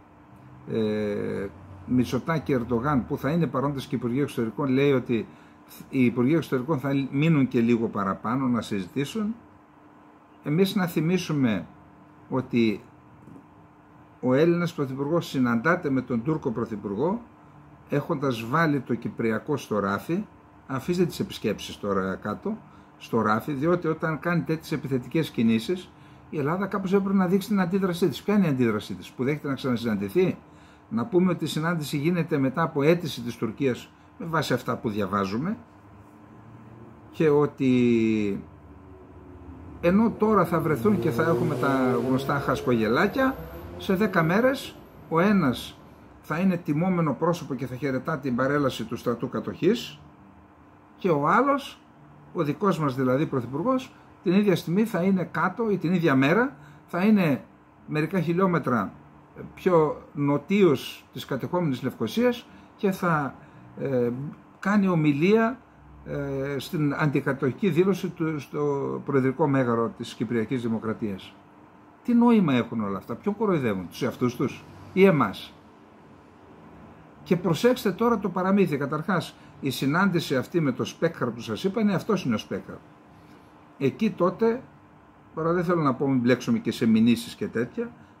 A: Μητσοτάκη Ερντογάν, που θα είναι παρόντες και οι Υπουργοί Εξωτερικών, λέει ότι οι Υπουργοί Εξωτερικών θα μείνουν και λίγο παραπάνω να συζητήσουν. Εμείς να θυμίσουμε ότι ο Έλληνας Πρωθυπουργός συναντάται με τον Τούρκο Πρωθυπουργό έχοντας βάλει το Κυπριακό στο ράφι. Αφήστε τις επισκέψεις τώρα κάτω στο ράφι, διότι όταν κάνει τέτοιες επιθετικές κινήσεις η Ελλάδα κάπως έπρεπε να δείξει την αντίδρασή της. Ποια είναι η αντίδρασή της, που δέχεται να ξανασυναντηθεί? Να πούμε ότι η συνάντηση γίνεται μετά από αίτηση της Τουρκίας με βάση αυτά που διαβάζουμε και ότι ενώ τώρα θα βρεθούν και θα έχουμε τα γνωστά χασκογελάκια, σε 10 μέρες ο ένας θα είναι τιμόμενο πρόσωπο και θα χαιρετά την παρέλαση του στρατού κατοχής και ο άλλος, ο δικός μας δηλαδή πρωθυπουργός, την ίδια στιγμή θα είναι κάτω ή την ίδια μέρα θα είναι μερικά χιλιόμετρα πιο νοτίως της κατεχόμενης Λευκωσίας και θα κάνει ομιλία στην αντικατοχική δήλωση στο Προεδρικό Μέγαρο της Κυπριακής Δημοκρατίας. Τι νόημα έχουν όλα αυτά, ποιον κοροϊδεύουν, τους εαυτούς τους ή εμάς? Και προσέξτε τώρα το παραμύθι. Καταρχάς, η συνάντηση αυτή με το Σπέκαρ που σας είπα, αυτός είναι ο Σπέκαρ. Εκεί τότε, τώρα δεν θέλω να πω μην μπλέξουμε και σε μηνύσεις και τέτοια,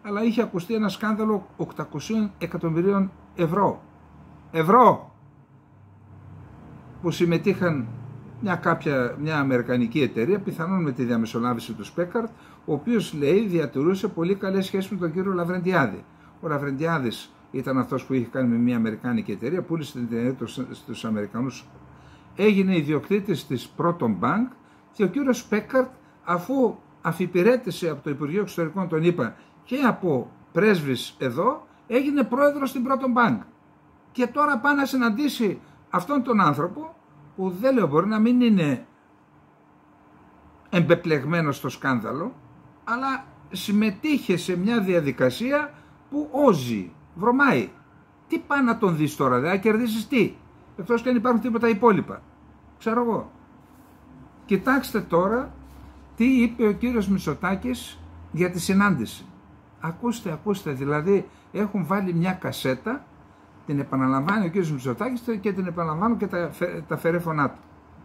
A: αλλά είχε ακουστεί ένα σκάνδαλο 800 εκατομμυρίων ευρώ που συμμετείχαν μια αμερικανική εταιρεία, πιθανόν με τη διαμεσολάβηση του Σπέκαρτ, ο οποίος, λέει, διατηρούσε πολύ καλές σχέσεις με τον κύριο Λαβρεντιάδη. Ο Λαβρεντιάδης ήταν αυτός που είχε κάνει με μια αμερικάνικη εταιρεία, πούλησε την εταιρεία στους Αμερικανούς, έγινε ιδιοκτήτης της Proton Bank, και ο κύριος Σπέκαρτ, αφού αφιπηρέτησε από το Υπουργείο Εξωτερικών των ΗΠΑ και από πρέσβης εδώ, έγινε πρόεδρος στην Proton Bank. Και τώρα πάει να συναντήσει αυτόν τον άνθρωπο, που δεν λέω, μπορεί να μην είναι εμπεπλεγμένος στο σκάνδαλο, αλλά συμμετείχε σε μια διαδικασία που όζει, βρωμάει. Τι πάει να τον δεις τώρα, δεν θα κερδίσεις τι, εκτός και αν υπάρχουν τίποτα υπόλοιπα, ξέρω εγώ. Κοιτάξτε τώρα τι είπε ο κύριος Μητσοτάκης για τη συνάντηση. Ακούστε, δηλαδή έχουν βάλει μια κασέτα, την επαναλαμβάνει ο κύριος Μητσοτάκης και την επαναλαμβάνουν και τα φερέφωνά του.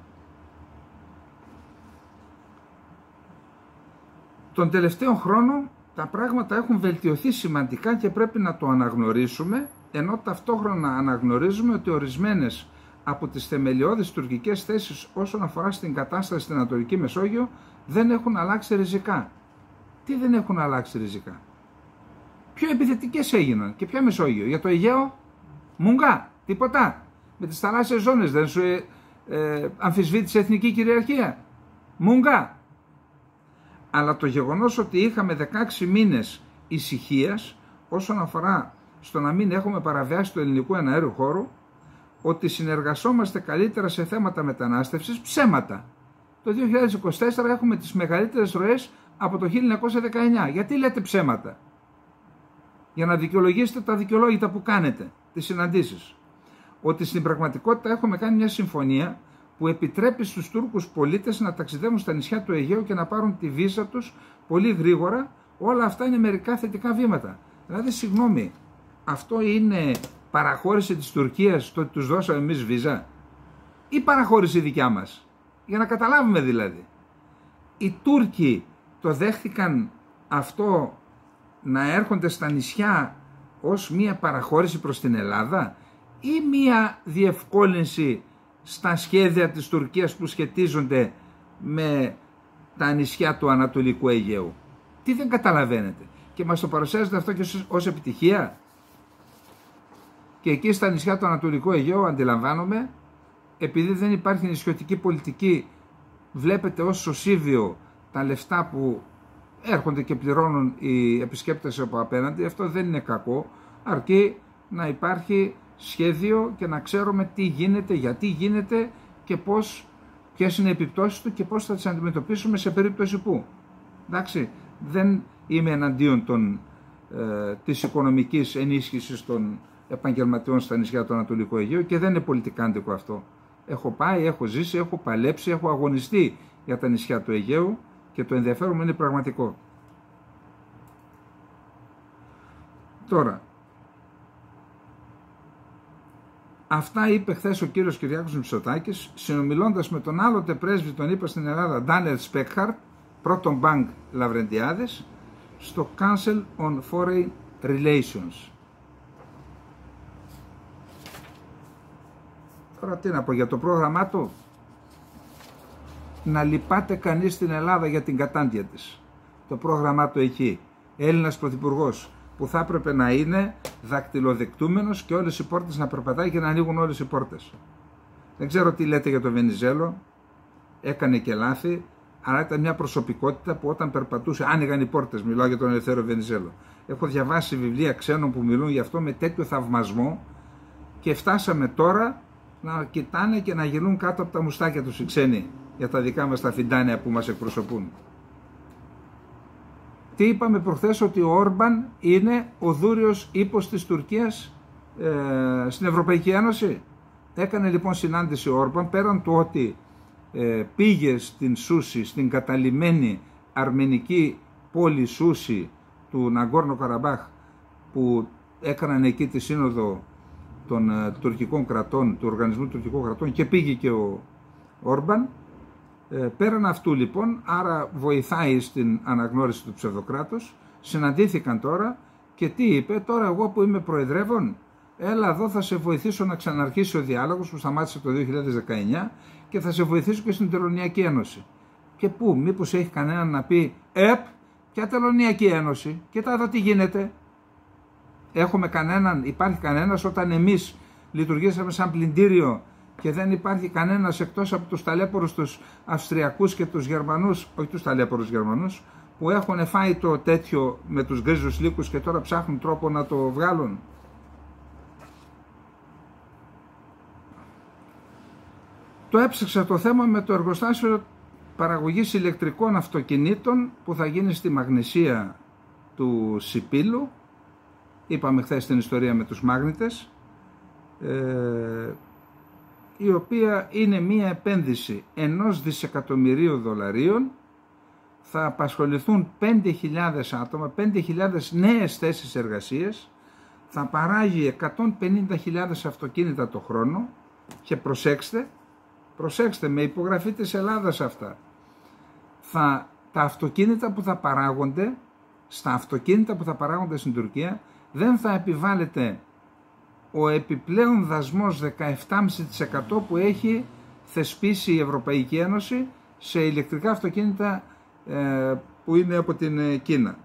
A: Τον τελευταίο χρόνο τα πράγματα έχουν βελτιωθεί σημαντικά και πρέπει να το αναγνωρίσουμε, ενώ ταυτόχρονα αναγνωρίζουμε ότι ορισμένες από τις θεμελιώδεις τουρκικές θέσεις όσον αφορά στην κατάσταση στην Ανατολική Μεσόγειο δεν έχουν αλλάξει ριζικά. Τι δεν έχουν αλλάξει ριζικά? Πιο επιθετικές έγιναν. Και ποια Μεσόγειο? Για το Αιγαίο, μουγγά, τίποτα. Με τις θαλάσσιες ζώνες δεν σου αμφισβήτησε εθνική κυριαρχία? Μουγγά. Αλλά το γεγονός ότι είχαμε 16 μήνες ησυχίας όσον αφορά στο να μην έχουμε παραβιάσει του ελληνικού εναέριου χώρου, ότι συνεργασόμαστε καλύτερα σε θέματα μετανάστευσης, ψέματα. Το 2024 έχουμε τις μεγαλύτερες ροές από το 1919. Γιατί λέτε ψέματα? Για να δικαιολογήσετε τα δικαιολόγητα που κάνετε, τις συναντήσεις. Ότι στην πραγματικότητα έχουμε κάνει μια συμφωνία που επιτρέπει στους Τούρκους πολίτες να ταξιδεύουν στα νησιά του Αιγαίου και να πάρουν τη βίζα τους πολύ γρήγορα. Όλα αυτά είναι μερικά θετικά βήματα. Δηλαδή, συγγνώμη, αυτό είναι παραχώρηση της Τουρκίας, το ότι τους δώσαμε εμείς βίζα, ή παραχώρηση δικιά μας? Για να καταλάβουμε δηλαδή. Οι Τούρκοι το δέχτηκαν αυτό, να έρχονται στα νησιά ως μία παραχώρηση προς την Ελλάδα, ή μία διευκόλυνση στα σχέδια της Τουρκίας που σχετίζονται με τα νησιά του Ανατολικού Αιγαίου? Τι δεν καταλαβαίνετε? Και μας το παρουσιάζετε αυτό και ως επιτυχία? Και εκεί στα νησιά του Ανατολικού Αιγαίου, αντιλαμβάνομαι, επειδή δεν υπάρχει νησιωτική πολιτική, βλέπετε ως σωσίβιο τα λεφτά που έρχονται και πληρώνουν οι επισκέπτες από απέναντι. Αυτό δεν είναι κακό, αρκεί να υπάρχει σχέδιο και να ξέρουμε τι γίνεται, γιατί γίνεται και ποιες είναι οι επιπτώσεις του και πώς θα τις αντιμετωπίσουμε σε περίπτωση που. Εντάξει, δεν είμαι εναντίον της οικονομικής ενίσχυσης των επαγγελματιών στα νησιά του Ανατολικού Αιγαίου και δεν είναι πολιτικάντικο αυτό. Έχω πάει, έχω ζήσει, έχω παλέψει, έχω αγωνιστεί για τα νησιά του Αιγαίου και το ενδιαφέρον μου είναι πραγματικό. Τώρα, αυτά είπε χθες ο κύριος Κυριάκος Μητσοτάκης, συνομιλώντας με τον άλλοτε πρέσβη τον ΗΠΑ στην Ελλάδα, Ντάνιελ Σπέκχαρτ, Proton Bank Λαβρεντιάδης, στο Council on Foreign Relations. Τώρα τι να πω για το πρόγραμμά του? Να λυπάται κανείς στην Ελλάδα για την κατάντια της. Το πρόγραμμά του εκεί, Έλληνας πρωθυπουργός, που θα έπρεπε να είναι δακτυλοδεικτούμενος και όλες οι πόρτες να περπατάει και να ανοίγουν όλες οι πόρτες. Δεν ξέρω τι λέτε για το Βενιζέλο, έκανε και λάθη, αλλά ήταν μια προσωπικότητα που όταν περπατούσε άνοιγαν οι πόρτες. Μιλάω για τον Ελευθέριο Βενιζέλο. Έχω διαβάσει βιβλία ξένων που μιλούν γι' αυτό με τέτοιο θαυμασμό και φτάσαμε τώρα να κοιτάνε και να γελούν κάτω από τα μουστάκια τους οι ξένοι για τα δικά μας τα φιντάνια που μας εκπροσωπούν. Τι είπαμε προχθές? Ότι ο Όρμπαν είναι ο δούριος ύπος της Τουρκίας στην Ευρωπαϊκή Ένωση. Έκανε λοιπόν συνάντηση ο Όρμπαν, πέραν του ότι πήγε στην Σούση, στην καταλυμμένη αρμενική πόλη Σούση του Ναγκόρνο Καραμπάχ, που έκαναν εκεί τη σύνοδο των τουρκικών κρατών, του Οργανισμού Τουρκικών Κρατών, και πήγε και ο Όρμπαν. Πέραν αυτού λοιπόν, άρα βοηθάει στην αναγνώριση του ψευδοκράτους, συναντήθηκαν τώρα και τι είπε? Τώρα εγώ που είμαι προεδρεύων, έλα εδώ θα σε βοηθήσω να ξαναρχίσει ο διάλογος που σταμάτησε το 2019 και θα σε βοηθήσω και στην Τελωνειακή Ένωση. Και πού, μήπως έχει κανέναν να πει ποια Τελωνειακή Ένωση, κοίτα εδώ τι γίνεται. Έχουμε κανέναν, υπάρχει κανένας όταν εμείς λειτουργήσαμε σαν πλυντήριο και δεν υπάρχει κανένας εκτός από τους ταλέπορους τους Αυστριακούς και τους Γερμανούς, όχι τους ταλέπορους Γερμανούς, που έχουν φάει το τέτοιο με τους γκρίζους λύκους και τώρα ψάχνουν τρόπο να το βγάλουν. Το έψαξα το θέμα με το εργοστάσιο παραγωγής ηλεκτρικών αυτοκινήτων που θα γίνει στη Μαγνησία του Σιπίλου. Είπαμε χθες την ιστορία με τους μάγνητες, η οποία είναι μία επένδυση 1 δισεκατομμυρίου δολαρίων. Θα απασχοληθούν 5.000 άτομα, 5.000 νέες θέσεις εργασίας, θα παράγει 150.000 αυτοκίνητα το χρόνο και προσέξτε με υπογραφή της Ελλάδας αυτά. Τα αυτοκίνητα που θα παράγονται, στα αυτοκίνητα που θα παράγονται στην Τουρκία δεν θα επιβάλλεται ο επιπλέον δασμός 17,5% που έχει θεσπίσει η Ευρωπαϊκή Ένωση σε ηλεκτρικά αυτοκίνητα που είναι από την Κίνα.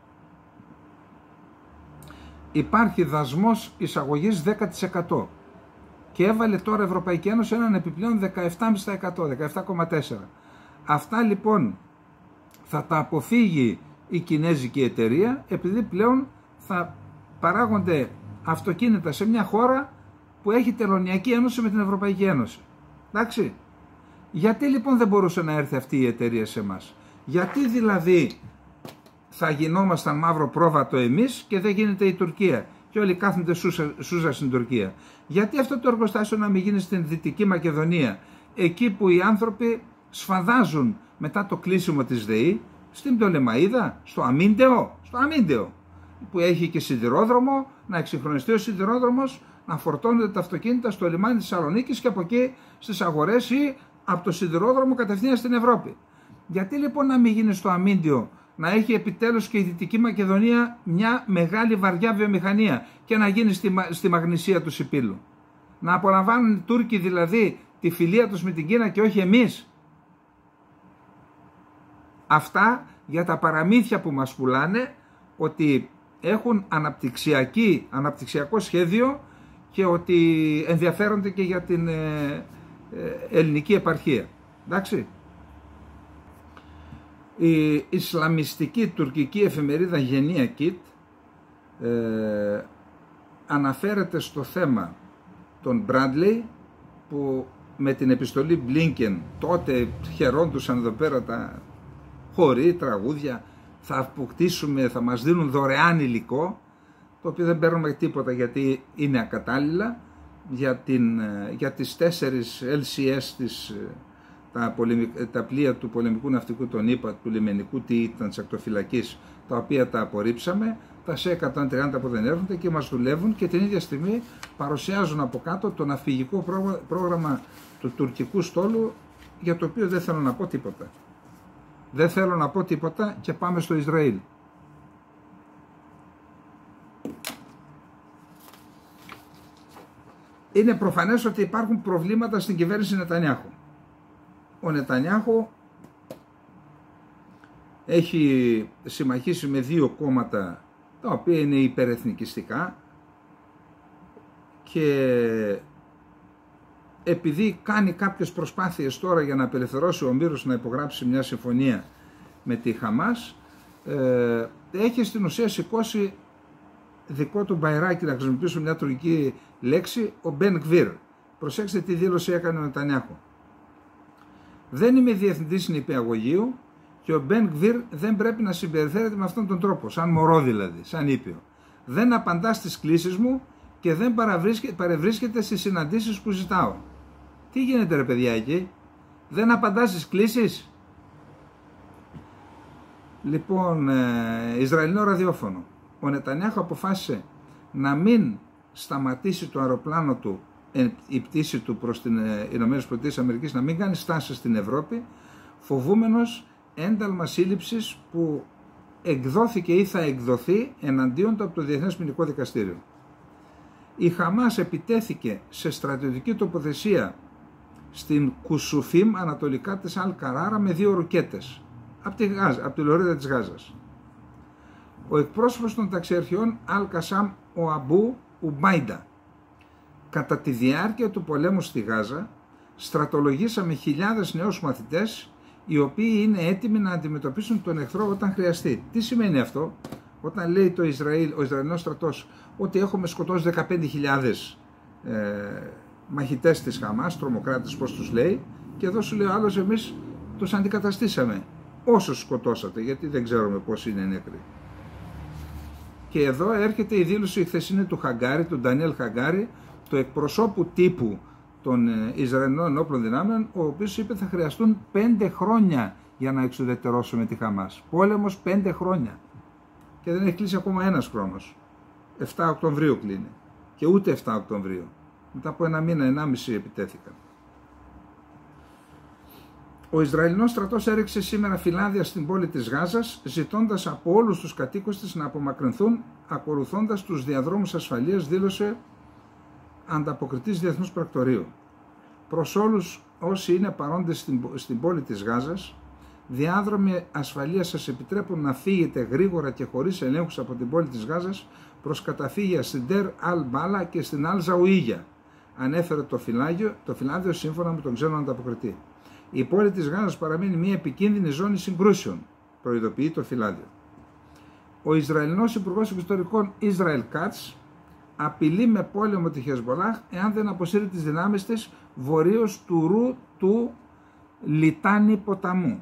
A: Υπάρχει δασμός εισαγωγής 10% και έβαλε τώρα η Ευρωπαϊκή Ένωση έναν επιπλέον 17,5%, 17,4%. Αυτά λοιπόν θα τα αποφύγει η κινέζικη εταιρεία, επειδή πλέον θα παράγονται αυτοκίνητα σε μια χώρα που έχει τελωνειακή ένωση με την Ευρωπαϊκή Ένωση. Εντάξει. Γιατί λοιπόν δεν μπορούσε να έρθει αυτή η εταιρεία σε εμάς? Γιατί δηλαδή θα γινόμασταν μαύρο πρόβατο εμείς και δεν γίνεται η Τουρκία και όλοι κάθονται σούζα στην Τουρκία? Γιατί αυτό το εργοστάσιο να μην γίνει στην Δυτική Μακεδονία, εκεί που οι άνθρωποι σφαδάζουν μετά το κλείσιμο της ΔΕΗ, στην Πτολεμαΐδα, στο Αμίντεο, που έχει και σιδηρόδρομο, να εξυγχρονιστεί ο σιδηρόδρομος, να φορτώνονται τα αυτοκίνητα στο λιμάνι της Θεσσαλονίκης και από εκεί στις αγορές ή από το σιδηρόδρομο κατευθείαν στην Ευρώπη. Γιατί λοιπόν να μην γίνει στο Αμίντεο, να έχει επιτέλους και η Δυτική Μακεδονία μια μεγάλη βαριά βιομηχανία και να γίνει στη Μαγνησία του Σιπίλου? Να απολαμβάνουν οι Τούρκοι δηλαδή τη φιλία τους με την Κίνα και όχι εμείς? Αυτά για τα παραμύθια που μας πουλάνε, ότι έχουν αναπτυξιακό σχέδιο και ότι ενδιαφέρονται και για την ελληνική επαρχία. Εντάξει. Η Ισλαμιστική τουρκική εφημερίδα Γενία Κιτ αναφέρεται στο θέμα των Μπράντλεϊ, που με την επιστολή Μπλίνκεν τότε χαιρόντουσαν εδώ πέρα τα χωρί, τραγούδια, θα αποκτήσουμε, θα μας δίνουν δωρεάν υλικό, το οποίο δεν παίρνουμε τίποτα γιατί είναι ακατάλληλα, για τις 4 LCS τα πλοία του πολεμικού ναυτικού των ΗΠΑ, του λιμενικού, τι ήταν της ακτοφυλακής, τα οποία τα απορρίψαμε, τα C-130 που δεν έρχονται και μας δουλεύουν και την ίδια στιγμή παρουσιάζουν από κάτω το ναυπηγικό πρόγραμμα του τουρκικού στόλου, για το οποίο δεν θέλω να πω τίποτα. Δεν θέλω να πω τίποτα και πάμε στο Ισραήλ. Είναι προφανές ότι υπάρχουν προβλήματα στην κυβέρνηση Νετανιάχου. Ο Νετανιάχου έχει συμμαχίσει με 2 κόμματα τα οποία είναι υπερεθνικιστικά και επειδή κάνει κάποιες προσπάθειες τώρα για να απελευθερώσει ο Μύρος να υπογράψει μια συμφωνία με τη Χαμάς, έχει στην ουσία σηκώσει δικό του μπαϊράκι, να χρησιμοποιήσω μια τουρκική λέξη, ο Μπεν Γκβίρ. Προσέξτε τι δήλωση έκανε ο Νετανιάχου. Δεν είμαι διευθυντής νηπιαγωγείου και ο Μπεν Γκβίρ δεν πρέπει να συμπεριφέρεται με αυτόν τον τρόπο, σαν μωρό δηλαδή, σαν ήπιο. Δεν απαντά στις κλήσεις μου και δεν παρευρίσκεται στις συναντήσεις που ζητάω. Τι γίνεται ρε παιδιά εκεί? Δεν απαντά στις κλήσεις? Λοιπόν, Ισραηλινό ραδιόφωνο. Ο Νετανιάχου αποφάσισε να μην σταματήσει το αεροπλάνο του, η πτήση του προς την ΗΠΑ, να μην κάνει στάση στην Ευρώπη, φοβούμενος ένταλμα σύλληψης που εκδόθηκε ή θα εκδοθεί εναντίον του από το Διεθνές Ποινικό Δικαστήριο. Η Χαμάς επιτέθηκε σε στρατιωτική τοποθεσία στην Κουσουφίμ, ανατολικά της Αλ-Καράρα, με 2 ρουκέτες από τη λωρίδα της Γάζας. Ο εκπρόσωπος των ταξιαρχιών Αλ-Κασάμ, ο Αμπού Ουμπάιντα: κατά τη διάρκεια του πολέμου στη Γάζα στρατολογήσαμε χιλιάδες νέους μαθητές, οι οποίοι είναι έτοιμοι να αντιμετωπίσουν τον εχθρό όταν χρειαστεί. Τι σημαίνει αυτό? Όταν λέει το Ισραήλ, ο Ισραηλινός στρατός, ότι έχουμε σκοτώσει 15.000 μαχητές της Χαμάς, τρομοκράτες πώς τους λέει, και εδώ σου λέει ο άλλος, εμείς τους αντικαταστήσαμε όσους σκοτώσατε, γιατί δεν ξέρουμε πώς είναι νεκροί. Και εδώ έρχεται η δήλωση η χθεσινή του Χαγκάρη, του Ντανιέλ Χαγκάρη, του εκπροσώπου τύπου των Ισραηλινών ενόπλων δυνάμεων, ο οποίος είπε θα χρειαστούν 5 χρόνια για να εξουδετερώσουμε τη Χαμάς. Πόλεμος 5 χρόνια. Και δεν έχει κλείσει ακόμα ένας χρόνος. 7 Οκτωβρίου κλείνει. Και ούτε 7 Οκτωβρίου. Μετά από 1 μήνα, 1,5 επιτέθηκαν. Ο Ισραηλινός στρατός έριξε σήμερα φυλάδια στην πόλη της Γάζας, ζητώντας από όλους τους κατοίκους της να απομακρυνθούν, ακολουθώντας τους διαδρόμους ασφαλείας, δήλωσε ανταποκριτής Διεθνούς Πρακτορείου. Προς όλους όσοι είναι παρόντες στην πόλη της Γάζας, διάδρομοι ασφαλείας σας επιτρέπουν να φύγετε γρήγορα και χωρίς ελέγχους από την πόλη της Γάζας προς καταφύγια στην Τερ Αλ-Μπάλα και στην Αλ-Ζαουίγια, ανέφερε το φυλάδιο σύμφωνα με τον ξένο ανταποκριτή. Η πόλη της Γάζας παραμένει μια επικίνδυνη ζώνη συγκρούσεων, προειδοποιεί το φυλάδιο. Ο Ισραηλινός Υπουργός Εξωτερικών Ισραήλ Κάτς απειλεί με πόλεμο τη Χεσμολάχ εάν δεν αποσύρει τις δυνάμεις της βορείως του Ρου του Λιτάνη ποταμού.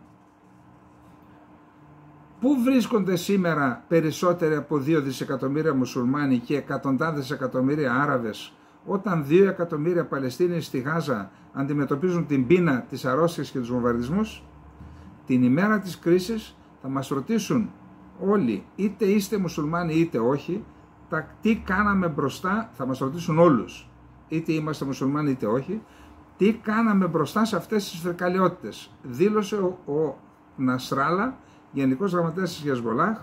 A: Πού βρίσκονται σήμερα περισσότεροι από 2 δισεκατομμύρια μουσουλμάνοι και εκατοντάδες εκατομμύρια Άραβες, όταν 2 εκατομμύρια Παλαιστίνοι στη Γάζα αντιμετωπίζουν την πείνα, τις αρρώστιες και τους βομβαρδισμούς? Την ημέρα της κρίσης θα μας ρωτήσουν όλοι, είτε είστε μουσουλμάνοι είτε όχι, τι κάναμε μπροστά, θα μας ρωτήσουν όλους, είτε είμαστε μουσουλμάνοι είτε όχι, τι κάναμε μπροστά σε αυτές τις φρικαλαιότητες, δήλωσε ο Νασράλα, Γενικός Γραμματέας της Χεσμολάχ,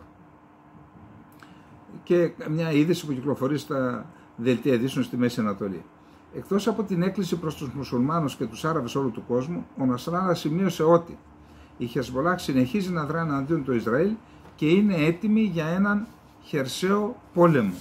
A: και μια είδηση που κυκλοφορεί στα δελτία ειδήσεων στη Μέση Ανατολή. Εκτός από την έκκληση προς τους μουσουλμάνους και τους Άραβες όλου του κόσμου, ο Νασράλα σημείωσε ότι η Χεσμολάχ συνεχίζει να δρά εναντίον του Ισραήλ και είναι έτοιμη για έναν χερσαίο πόλεμο.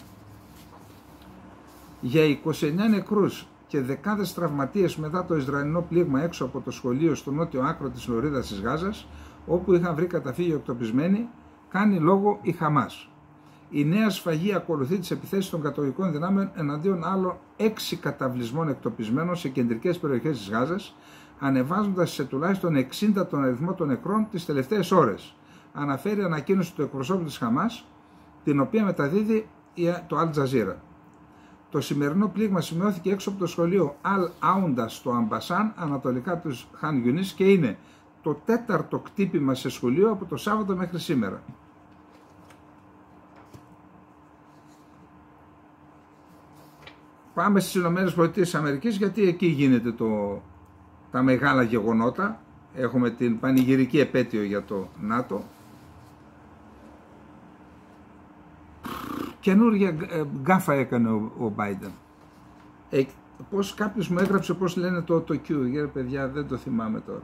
A: Για 29 νεκρούς και δεκάδες τραυματίες μετά το Ισραηλινό πλήγμα έξω από το σχολείο στο νότιο άκρο της λωρίδας της Γάζας, όπου είχαν βρει καταφύγιο εκτοπισμένοι, κάνει λόγο η Χαμάς. Η νέα σφαγή ακολουθεί τις επιθέσεις των κατοχικών δυνάμεων εναντίον άλλων 6 καταβλισμών εκτοπισμένων σε κεντρικές περιοχές της Γάζας, ανεβάζοντας σε τουλάχιστον 60 τον αριθμό των νεκρών τις τελευταίες ώρες, αναφέρει ανακοίνωση του εκπροσώπου της Χαμάς, την οποία μεταδίδει το Αλ Τζαζίρα. Το σημερινό πλήγμα σημειώθηκε έξω από το σχολείο Αλ Άουντα στο Αμπασάν, ανατολικά του Χαν Γιουνίς, και είναι το 4ο κτύπημα σε σχολείο από το Σάββατο μέχρι σήμερα. Πάμε στις ΗΠΑ, γιατί εκεί γίνεται τα μεγάλα γεγονότα. Έχουμε την πανηγυρική επέτειο για το ΝΑΤΟ. Καινούργια γκάφα έκανε ο Biden. Πώς κάποιος μου έγραψε πώς λένε το Q, για παιδιά δεν το θυμάμαι τώρα.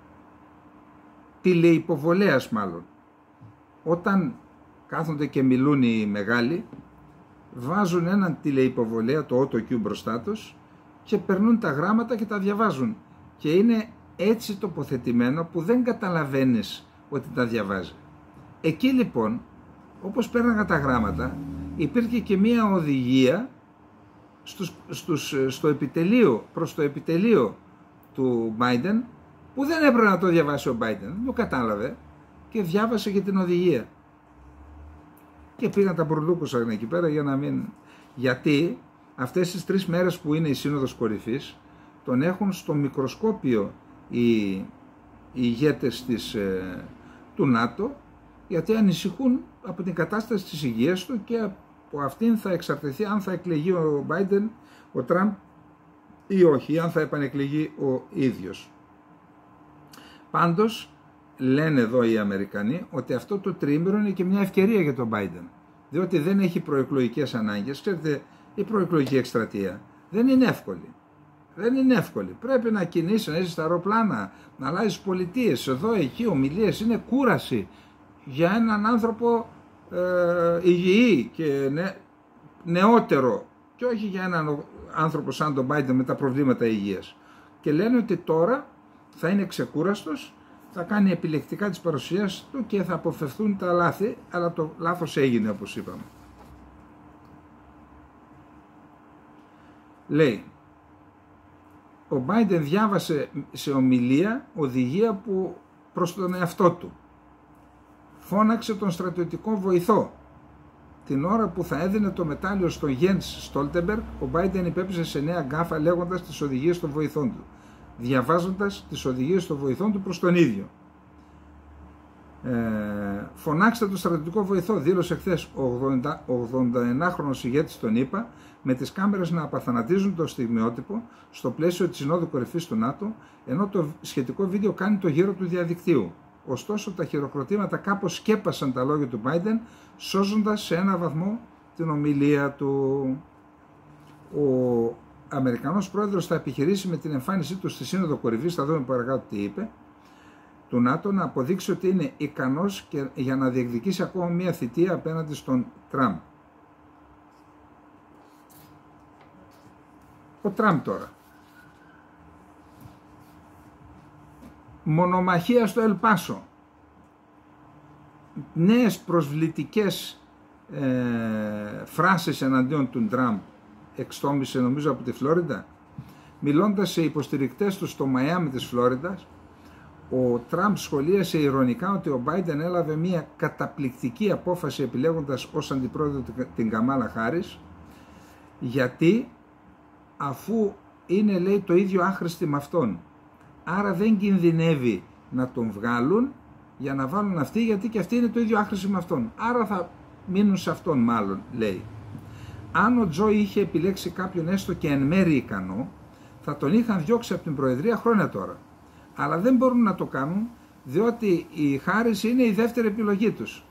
A: Τηλεϊποβολέας μάλλον. Όταν κάθονται και μιλούν οι μεγάλοι, βάζουν έναν τηλεϊποβολέα, το Q μπροστά τους, και περνούν τα γράμματα και τα διαβάζουν. Και είναι έτσι τοποθετημένο που δεν καταλαβαίνεις ότι τα διαβάζει. Εκεί λοιπόν, όπως πέρναγα τα γράμματα, υπήρχε και μία οδηγία στο επιτελείο, προς το επιτελείο του Biden, που δεν έπρεπε να το διαβάσει ο Biden. Δεν το κατάλαβε και διάβασε και την οδηγία. Και πήγαν τα μπουρλούκουσαν εκεί πέρα για να μην... Γιατί αυτές τις 3 μέρες που είναι η Σύνοδος Κορυφής, τον έχουν στο μικροσκόπιο οι ηγέτες του ΝΑΤΟ, γιατί ανησυχούν από την κατάσταση της υγείας του και από αυτήν θα εξαρτηθεί αν θα εκλεγεί ο Biden, ο Τραμπ ή όχι, αν θα επανεκλεγεί ο ίδιος. Πάντως, λένε εδώ οι Αμερικανοί ότι αυτό το τριήμερο είναι και μια ευκαιρία για τον Biden, διότι δεν έχει προεκλογικές ανάγκες. Ξέρετε, η προεκλογική εκστρατεία δεν είναι εύκολη. Δεν είναι εύκολη. Πρέπει να κινήσει, να είσαι στα αεροπλάνα, να αλλάζει πολιτείες, εδώ, εκεί, ομιλίες. Είναι κούραση για έναν άνθρωπο υγιή και νεότερο, και όχι για έναν άνθρωπο σαν τον Biden με τα προβλήματα υγείας. Και λένε ότι τώρα θα είναι ξεκούραστος, θα κάνει επιλεκτικά τις παρουσίες του και θα αποφευθούν τα λάθη, αλλά το λάθος έγινε, όπως είπαμε. Λέει, ο Biden διάβασε σε ομιλία οδηγία που προς τον εαυτό του. Φώναξε τον στρατιωτικό βοηθό. Την ώρα που θα έδινε το μετάλλιο στο Jens Stoltenberg, ο Biden υπέπεσε σε νέα γκάφα λέγοντας τις οδηγίες των βοηθών του, διαβάζοντας τις οδηγίες των βοηθών του προς τον ίδιο. Φωνάξτε τον στρατιωτικό βοηθό, δήλωσε χθες ο 81χρονος ηγέτης των ΗΠΑ, με τις κάμερες να απαθανατίζουν το στιγμιότυπο στο πλαίσιο της Συνόδου Κορυφής του ΝΑΤΟ, ενώ το σχετικό βίντεο κάνει το γύρο του διαδικτύου. Ωστόσο, τα χειροκροτήματα κάπως σκέπασαν τα λόγια του Biden, σώζοντας σε ένα βαθμό την ομιλία του. Ο Αμερικανός πρόεδρος θα επιχειρήσει με την εμφάνισή του στη Σύνοδο Κορυφής, θα δούμε παρακάτω τι είπε, του ΝΑΤΟ, να αποδείξει ότι είναι ικανός και για να διεκδικήσει ακόμα μία θητεία απέναντι στον Τραμπ. Ο Τραμπ τώρα. Μονομαχία στο Ελπάσο. Νέες προσβλητικές φράσεις εναντίον του Τραμπ εξτόμησε νομίζω από τη Φλόριντα. Μιλώντας σε υποστηρικτές του στο Μαϊάμι της Φλόριντας, ο Τραμπ σχολίασε ειρωνικά ότι ο Biden έλαβε μια καταπληκτική απόφαση επιλέγοντας ως αντιπρόεδρο την Καμάλα Χάρις, γιατί αφού είναι, λέει, το ίδιο άχρηστη με αυτόν, άρα δεν κινδυνεύει να τον βγάλουν για να βάλουν αυτοί, γιατί και αυτοί είναι το ίδιο άχρηστη με αυτόν, άρα θα μείνουν σε αυτόν μάλλον, λέει. Αν ο Τζο είχε επιλέξει κάποιον έστω και εν μέρει ικανό, θα τον είχαν διώξει από την Προεδρία χρόνια τώρα. Αλλά δεν μπορούν να το κάνουν, διότι η Χάρις είναι η δεύτερη επιλογή τους.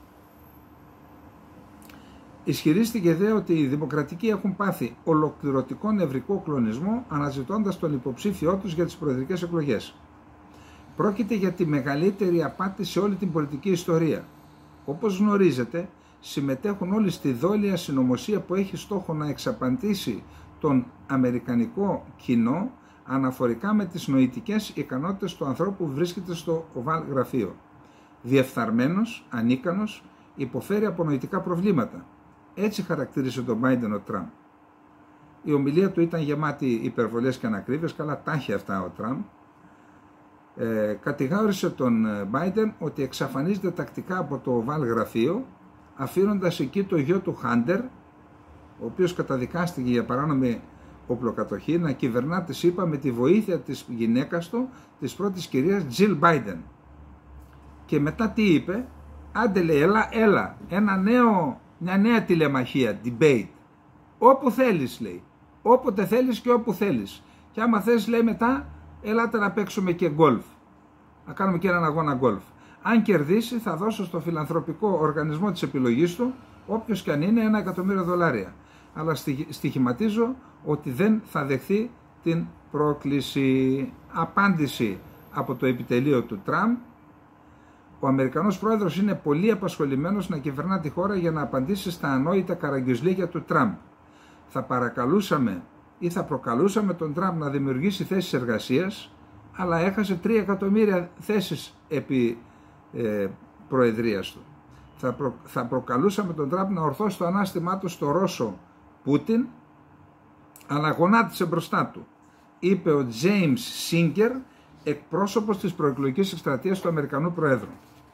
A: Ισχυρίστηκε δε ότι οι δημοκρατικοί έχουν πάθει ολοκληρωτικό νευρικό κλονισμό, αναζητώντας τον υποψήφιό τους για τις προεδρικές εκλογές. Πρόκειται για τη μεγαλύτερη απάτη σε όλη την πολιτική ιστορία. Όπως γνωρίζετε, συμμετέχουν όλοι στη δόλια συνωμοσία που έχει στόχο να εξαπαντήσει τον αμερικανικό κοινό αναφορικά με τις νοητικές ικανότητες του ανθρώπου που βρίσκεται στο Οβάλ γραφείο. Διεφθαρμένος, ανίκανος, υποφέρει από νοητικά προβλήματα. Έτσι χαρακτήρισε τον Biden ο Τραμπ. Η ομιλία του ήταν γεμάτη υπερβολές και ανακρίβειες, καλά τα έχει αυτά ο Τραμπ. Κατηγόρησε τον Biden ότι εξαφανίζεται τακτικά από το Οβάλ γραφείο, αφήνοντας εκεί το γιο του Χάντερ, ο οποίος καταδικάστηκε για παράνομη οπλοκατοχή, να κυβερνά τη ΣΥΠΑ με τη βοήθεια της γυναίκας του, της πρώτης κυρίας Jill Biden. Και μετά τι είπε? Άντε, λέει, έλα, μια νέα τηλεμαχία, debate. Όπου θέλεις, λέει. Όποτε θέλεις και όπου θέλεις. Και άμα θες, λέει, μετά, ελάτε να παίξουμε και γκολφ. Να κάνουμε και έναν αγώνα γκολφ. Αν κερδίσει, θα δώσω στο φιλανθρωπικό οργανισμό της επιλογής του, όποιος και αν είναι, $1.000.000. Αλλά στοιχηματίζω ότι δεν θα δεχθεί την πρόκληση. Απάντηση από το επιτελείο του Τραμπ. Ο Αμερικανός πρόεδρος είναι πολύ απασχολημένος να κυβερνά τη χώρα για να απαντήσει στα ανόητα καραγκιουζλίκια του Τραμπ. Θα παρακαλούσαμε ή θα προκαλούσαμε τον Τραμπ να δημιουργήσει θέσεις εργασίας, αλλά έχασε 3 εκατομμύρια θέσεις επί προεδρίας του. Θα προκαλούσαμε τον Τραμπ να ορθώσει το ανάστημά του στο Ρώσο Πούτιν, αλλά γονάτισε μπροστά του, είπε ο James Singer, εκπρόσωπος της προεκλογικής εκστρατείας του Αμερικανού Προέδρου.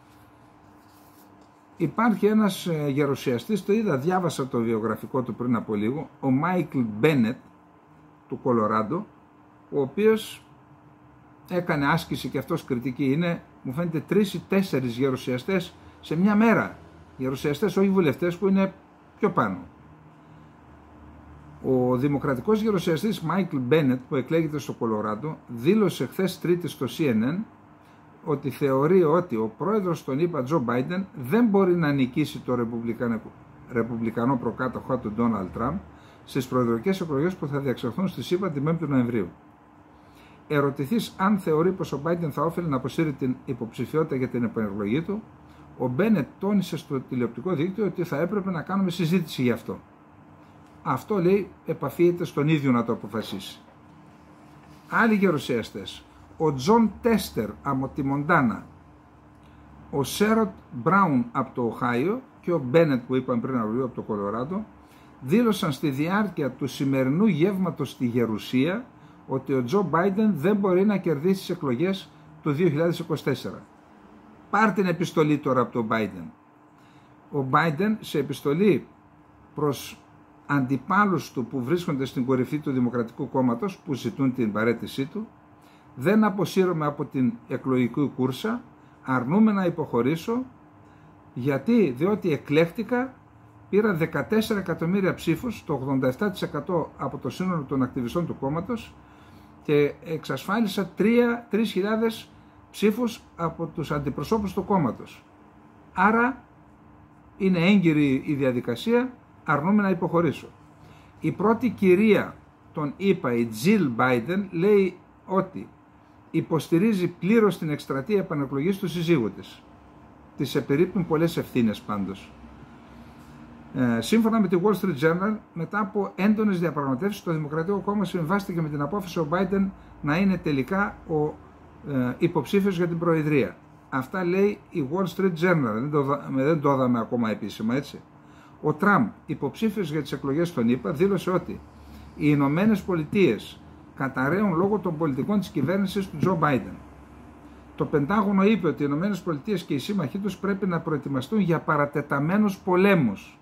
A: Υπάρχει ένας γερουσιαστής, το είδα, διάβασα το βιογραφικό του πριν από λίγο, ο Μάικλ Μπένετ του Κολοράντο, ο οποίος έκανε άσκηση και αυτός κριτική. Είναι, μου φαίνεται, 3 ή 4 γερουσιαστές σε μια μέρα. Γερουσιαστές, όχι βουλευτές, που είναι πιο πάνω. Ο δημοκρατικός γερουσιαστής Μάικλ Μπένετ, που εκλέγεται στο Κολοράντο, δήλωσε χθες Τρίτη στο CNN ότι θεωρεί ότι ο πρόεδρος των ΗΠΑ, Τζο Μπάιντεν, δεν μπορεί να νικήσει το ρεπουμπλικανό προκάτοχο του Ντόναλντ Τραμπ στις προεδρικές εκλογές που θα διεξαχθούν στις ΗΠΑ την 5η του Νοεμβρίου. Ερωτηθείς αν θεωρεί πως ο Μπάιντεν θα όφελε να αποσύρει την υποψηφιότητα για την επανεκλογή του, ο Μπένετ τόνισε στο τηλεοπτικό δίκτυο ότι θα έπρεπε να κάνουμε συζήτηση γι' αυτό. Αυτό, λέει, επαφίεται στον ίδιο να το αποφασίσει. Άλλοι γερουσιαστές, ο Τζον Τέστερ από τη Μοντάνα, ο Σέροτ Μπράουν από το Οχάιο και ο Μπένετ που είπαμε πριν από το Κολοράντο, δήλωσαν στη διάρκεια του σημερινού γεύματος στη Γερουσία ότι ο Τζο Μπάιντεν δεν μπορεί να κερδίσει τις εκλογές του 2024. Πάρ' την επιστολή τώρα από τον Μπάιντεν. Ο Μπάιντεν σε επιστολή προς αντιπάλους του που βρίσκονται στην κορυφή του Δημοκρατικού Κόμματος που ζητούν την παραίτησή του: δεν αποσύρωμαι από την εκλογική κούρσα, αρνούμαι να υποχωρήσω, διότι εκλέχτηκα, πήρα 14 εκατομμύρια ψήφους, το 87% από το σύνολο των ακτιβιστών του κόμματος, και εξασφάλισα 3.000 ψήφους από τους αντιπροσώπους του κόμματος. Άρα είναι έγκυρη η διαδικασία, αρνούμε να υποχωρήσω. Η πρώτη κυρία των ΗΠΑ, η Τζιλ Μπάιντεν, λέει ότι υποστηρίζει πλήρως την εκστρατεία επανεκλογής του συζύγου της. Της επιρρύπτουν πολλές ευθύνες πάντως. Σύμφωνα με τη Wall Street Journal, μετά από έντονες διαπραγματεύσεις, το Δημοκρατικό Κόμμα συμβάστηκε με την απόφαση ο Μπάιντεν να είναι τελικά ο υποψήφιος για την Προεδρία. Αυτά λέει η Wall Street Journal, δεν το είδαμε ακόμα επίσημα, έτσι. Ο Τραμπ, υποψήφιος για τις εκλογές των ΗΠΑ, δήλωσε ότι οι Ηνωμένες Πολιτείες καταραίουν λόγω των πολιτικών της κυβέρνησης του Τζο Μπάιντεν. Το Πεντάγωνο είπε ότι οι Ηνωμένες Πολιτείες και οι σύμμαχοί τους πρέπει να προετοιμαστούν για παρατεταμένους πολέμους.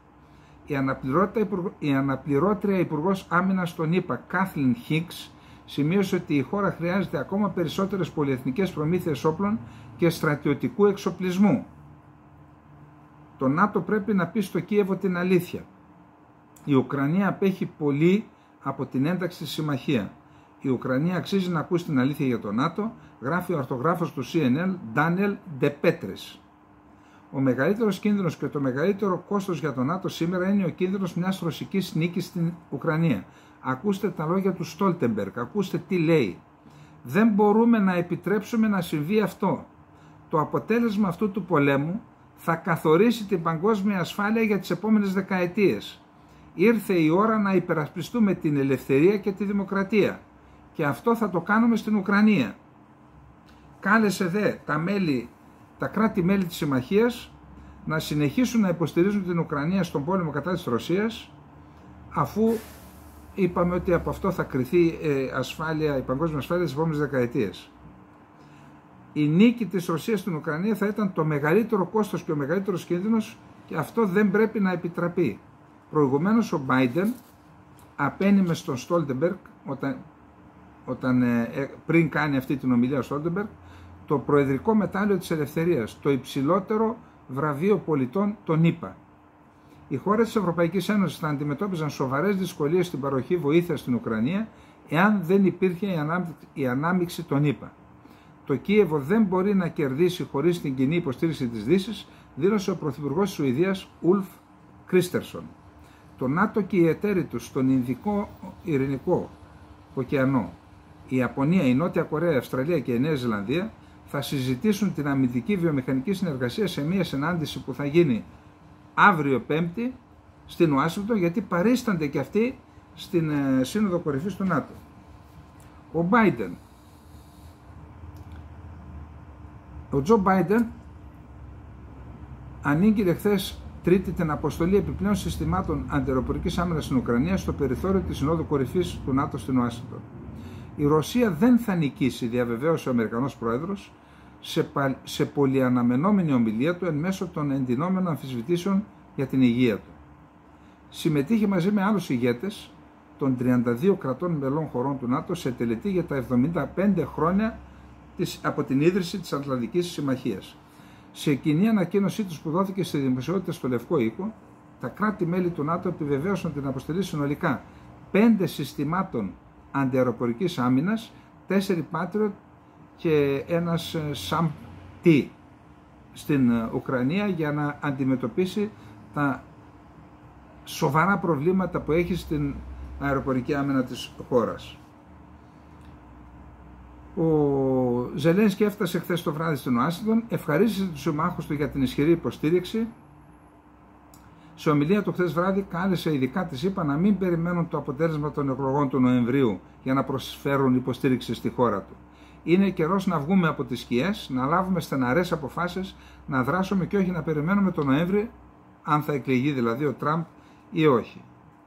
A: Η αναπληρώτρια Υπουργός Άμυνας των ΗΠΑ, Κάθλιν Χίγκς, σημείωσε ότι η χώρα χρειάζεται ακόμα περισσότερες πολυεθνικές προμήθειες όπλων και στρατιωτικού εξοπλισμού. Το ΝΑΤΟ πρέπει να πει στο Κίεβο την αλήθεια. Η Ουκρανία απέχει πολύ από την ένταξη στη συμμαχία. Η Ουκρανία αξίζει να ακούσει την αλήθεια για το ΝΑΤΟ, γράφει ο αρθογράφος του CNN, Ντάνιελ Ντεπέτρες. Ο μεγαλύτερος κίνδυνος και το μεγαλύτερο κόστος για το ΝΑΤΟ σήμερα είναι ο κίνδυνος μιας ρωσικής νίκης στην Ουκρανία. Ακούστε τα λόγια του Στόλτεμπεργκ, ακούστε τι λέει. Δεν μπορούμε να επιτρέψουμε να συμβεί αυτό. Το αποτέλεσμα αυτού του πολέμου θα καθορίσει την παγκόσμια ασφάλεια για τις επόμενες δεκαετίες. Ήρθε η ώρα να υπερασπιστούμε την ελευθερία και τη δημοκρατία. Και αυτό θα το κάνουμε στην Ουκρανία. Κάλεσε δε τα κράτη-μέλη της συμμαχίας να συνεχίσουν να υποστηρίζουν την Ουκρανία στον πόλεμο κατά της Ρωσίας, αφού είπαμε ότι από αυτό θα κριθεί η παγκόσμια ασφάλεια τις επόμενες δεκαετίες. Η νίκη της Ρωσίας στην Ουκρανία θα ήταν το μεγαλύτερο κόστος και ο μεγαλύτερος κίνδυνος και αυτό δεν πρέπει να επιτραπεί. Προηγουμένως ο Μπάιντεν απένιμε στον Στόλτεμπεργκ, πριν κάνει αυτή την ομιλία ο Στόλτεμπεργκ, το Προεδρικό Μετάλλιο της Ελευθερίας, το υψηλότερο βραβείο πολιτών των ΗΠΑ. Οι χώρες της Ευρωπαϊκής Ένωσης θα αντιμετώπιζαν σοβαρές δυσκολίες στην παροχή βοήθειας στην Ουκρανία εάν δεν υπήρχε η ανάμειξη των ΗΠΑ. Το Κίεβο δεν μπορεί να κερδίσει χωρίς την κοινή υποστήριξη της Δύσης, δήλωσε ο Πρωθυπουργός της Σουηδίας Ουλφ Κρίστερσον. Το ΝΑΤΟ και οι εταίροι τους στον Ινδικό Ειρηνικό ωκεανό, η Ιαπωνία, η Νότια Κορέα, η Αυστραλία και η Νέα Ζηλανδία θα συζητήσουν την αμυντική βιομηχανική συνεργασία σε μια συνάντηση που θα γίνει αύριο Πέμπτη στην Ουάσιγκτον, γιατί παρίστανται και αυτοί στην Σύνοδο Κορυφής του ΝΑΤΟ. Ο Τζο Μπάιντεν ανήγγειλε χθες Τρίτη την αποστολή επιπλέον συστημάτων αντιαεροπορικής άμυνας στην Ουκρανία στο περιθώριο της Συνόδου Κορυφής του ΝΑΤΟ στην Ουάσιγκτον. Η Ρωσία δεν θα νικήσει, διαβεβαίωσε ο Αμερικανός Πρόεδρος σε πολυαναμενόμενη ομιλία του εν μέσω των εντυνόμενων αμφισβητήσεων για την υγεία του. Συμμετείχε μαζί με άλλους ηγέτες των 32 κρατών μελών χωρών του ΝΑΤΟ σε τελετή για τα 75 χρόνια από την ίδρυση της Ατλαντικής Συμμαχίας. Σε κοινή ανακοίνωσή τους που δόθηκε στη δημοσιότητα στο Λευκό Οίκο, τα κράτη-μέλη του ΝΑΤΟ επιβεβαίωσαν την αποστολή συνολικά 5 συστημάτων αντιαεροπορικής άμυνας, 4 Patriot και ένας τι στην Ουκρανία για να αντιμετωπίσει τα σοβαρά προβλήματα που έχει στην αεροπορική άμυνα της χώρας. Ο Ζελένσκι έφτασε χθες το βράδυ στην Ουάσιγκτον, ευχαρίστησε τους συμμάχους του για την ισχυρή υποστήριξη. Σε ομιλία του χθες βράδυ κάλεσε ειδικά της ΗΠΑ να μην περιμένουν το αποτέλεσμα των εκλογών του Νοεμβρίου για να προσφέρουν υποστήριξη στη χώρα του. Είναι καιρός να βγούμε από τις σκιές, να λάβουμε στεναρές αποφάσεις, να δράσουμε και όχι να περιμένουμε τον Νοέμβρη, αν θα εκλεγεί δηλαδή ο Τραμπ ή όχι.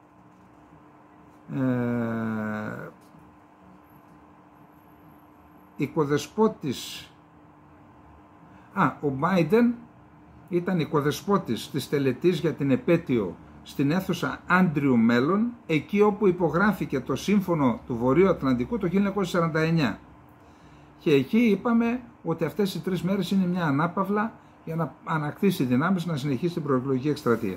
A: Ο Μπάιντεν ήταν οικοδεσπότης της τελετής για την επέτειο στην αίθουσα Άντριου Μέλλον, εκεί όπου υπογράφηκε το Σύμφωνο του Βορείου Ατλαντικού το 1949. Και εκεί είπαμε ότι αυτές οι 3 μέρες είναι μια ανάπαυλα για να ανακτήσει δυνάμεις να συνεχίσει την προεκλογική εκστρατεία.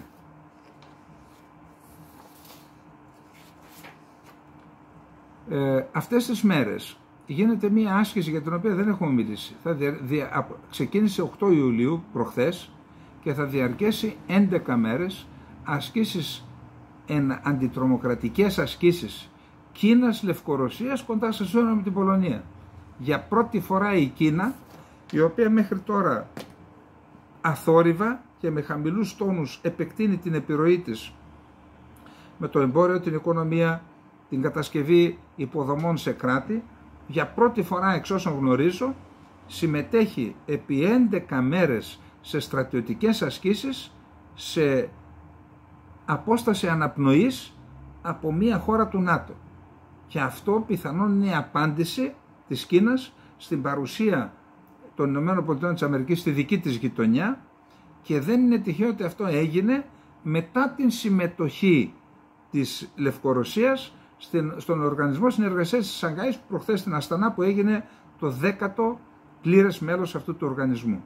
A: Αυτές τις μέρες γίνεται μια άσκηση για την οποία δεν έχουμε μιλήσει. Ξεκίνησε 8 Ιουλίου προχθές και θα διαρκέσει 11 μέρες ασκήσεις, αντιτρομοκρατικές ασκήσεις Κίνας, Λευκορωσίας κοντά σε σύνορα με την Πολωνία. Για πρώτη φορά η Κίνα, η οποία μέχρι τώρα αθόρυβα και με χαμηλούς τόνους επεκτείνει την επιρροή της με το εμπόριο, την οικονομία, την κατασκευή υποδομών σε κράτη, για πρώτη φορά εξ όσων γνωρίζω συμμετέχει επί 11 μέρες σε στρατιωτικές ασκήσεις σε απόσταση αναπνοής από μια χώρα του ΝΑΤΟ. Και αυτό πιθανόν είναι η απάντηση της Κίνας στην παρουσία των ΗΠΑ στη δική της γειτονιά, και δεν είναι τυχαίο ότι αυτό έγινε μετά την συμμετοχή της Λευκορωσίας στον Οργανισμό Συνεργασίας της Σανγκάης, προχθές στην Αστανά, που έγινε το 10ο πλήρες μέλος αυτού του οργανισμού.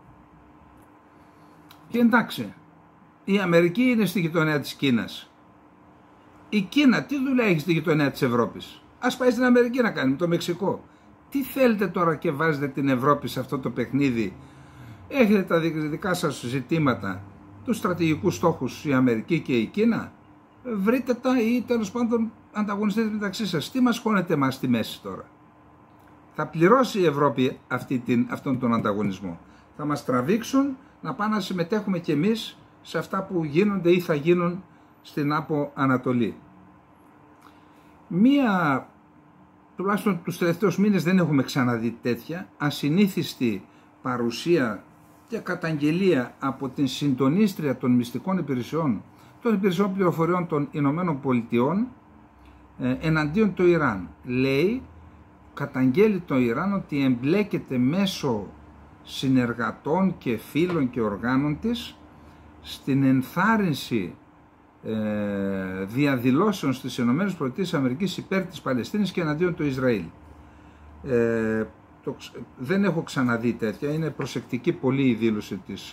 A: Και εντάξει, η Αμερική είναι στη γειτονιά της Κίνας. Η Κίνα τι δουλειά έχει στη γειτονιά της Ευρώπης? Ας πάει στην Αμερική να κάνει, με το Μεξικό. Τι θέλετε τώρα και βάζετε την Ευρώπη σε αυτό το παιχνίδι? Έχετε τα δικά σας ζητήματα, τους στρατηγικούς στόχους η Αμερική και η Κίνα. Βρείτε τα, ή τέλος πάντων ανταγωνιστείτε μεταξύ σας. Τι μας χώνετε εμάς στη μέση τώρα? Θα πληρώσει η Ευρώπη αυτόν τον ανταγωνισμό. Θα μας τραβήξουν να πάμε να συμμετέχουμε κι εμείς σε αυτά που γίνονται ή θα γίνουν στην Άπο Ανατολή. Τουλάχιστον τους τελευταίους μήνες δεν έχουμε ξαναδεί τέτοια ασυνήθιστη παρουσία και καταγγελία από την συντονίστρια των μυστικών υπηρεσιών, των υπηρεσιών πληροφοριών των Ηνωμένων Πολιτειών εναντίον του Ιράν. Καταγγέλει το Ιράν ότι εμπλέκεται μέσω συνεργατών και φίλων και οργάνων της στην ενθάρρυνση διαδηλώσεων στις ΗΠΑ υπέρ της Παλαιστίνης και εναντίον του Ισραήλ. Δεν έχω ξαναδεί τέτοια, είναι προσεκτική πολύ η δήλωση της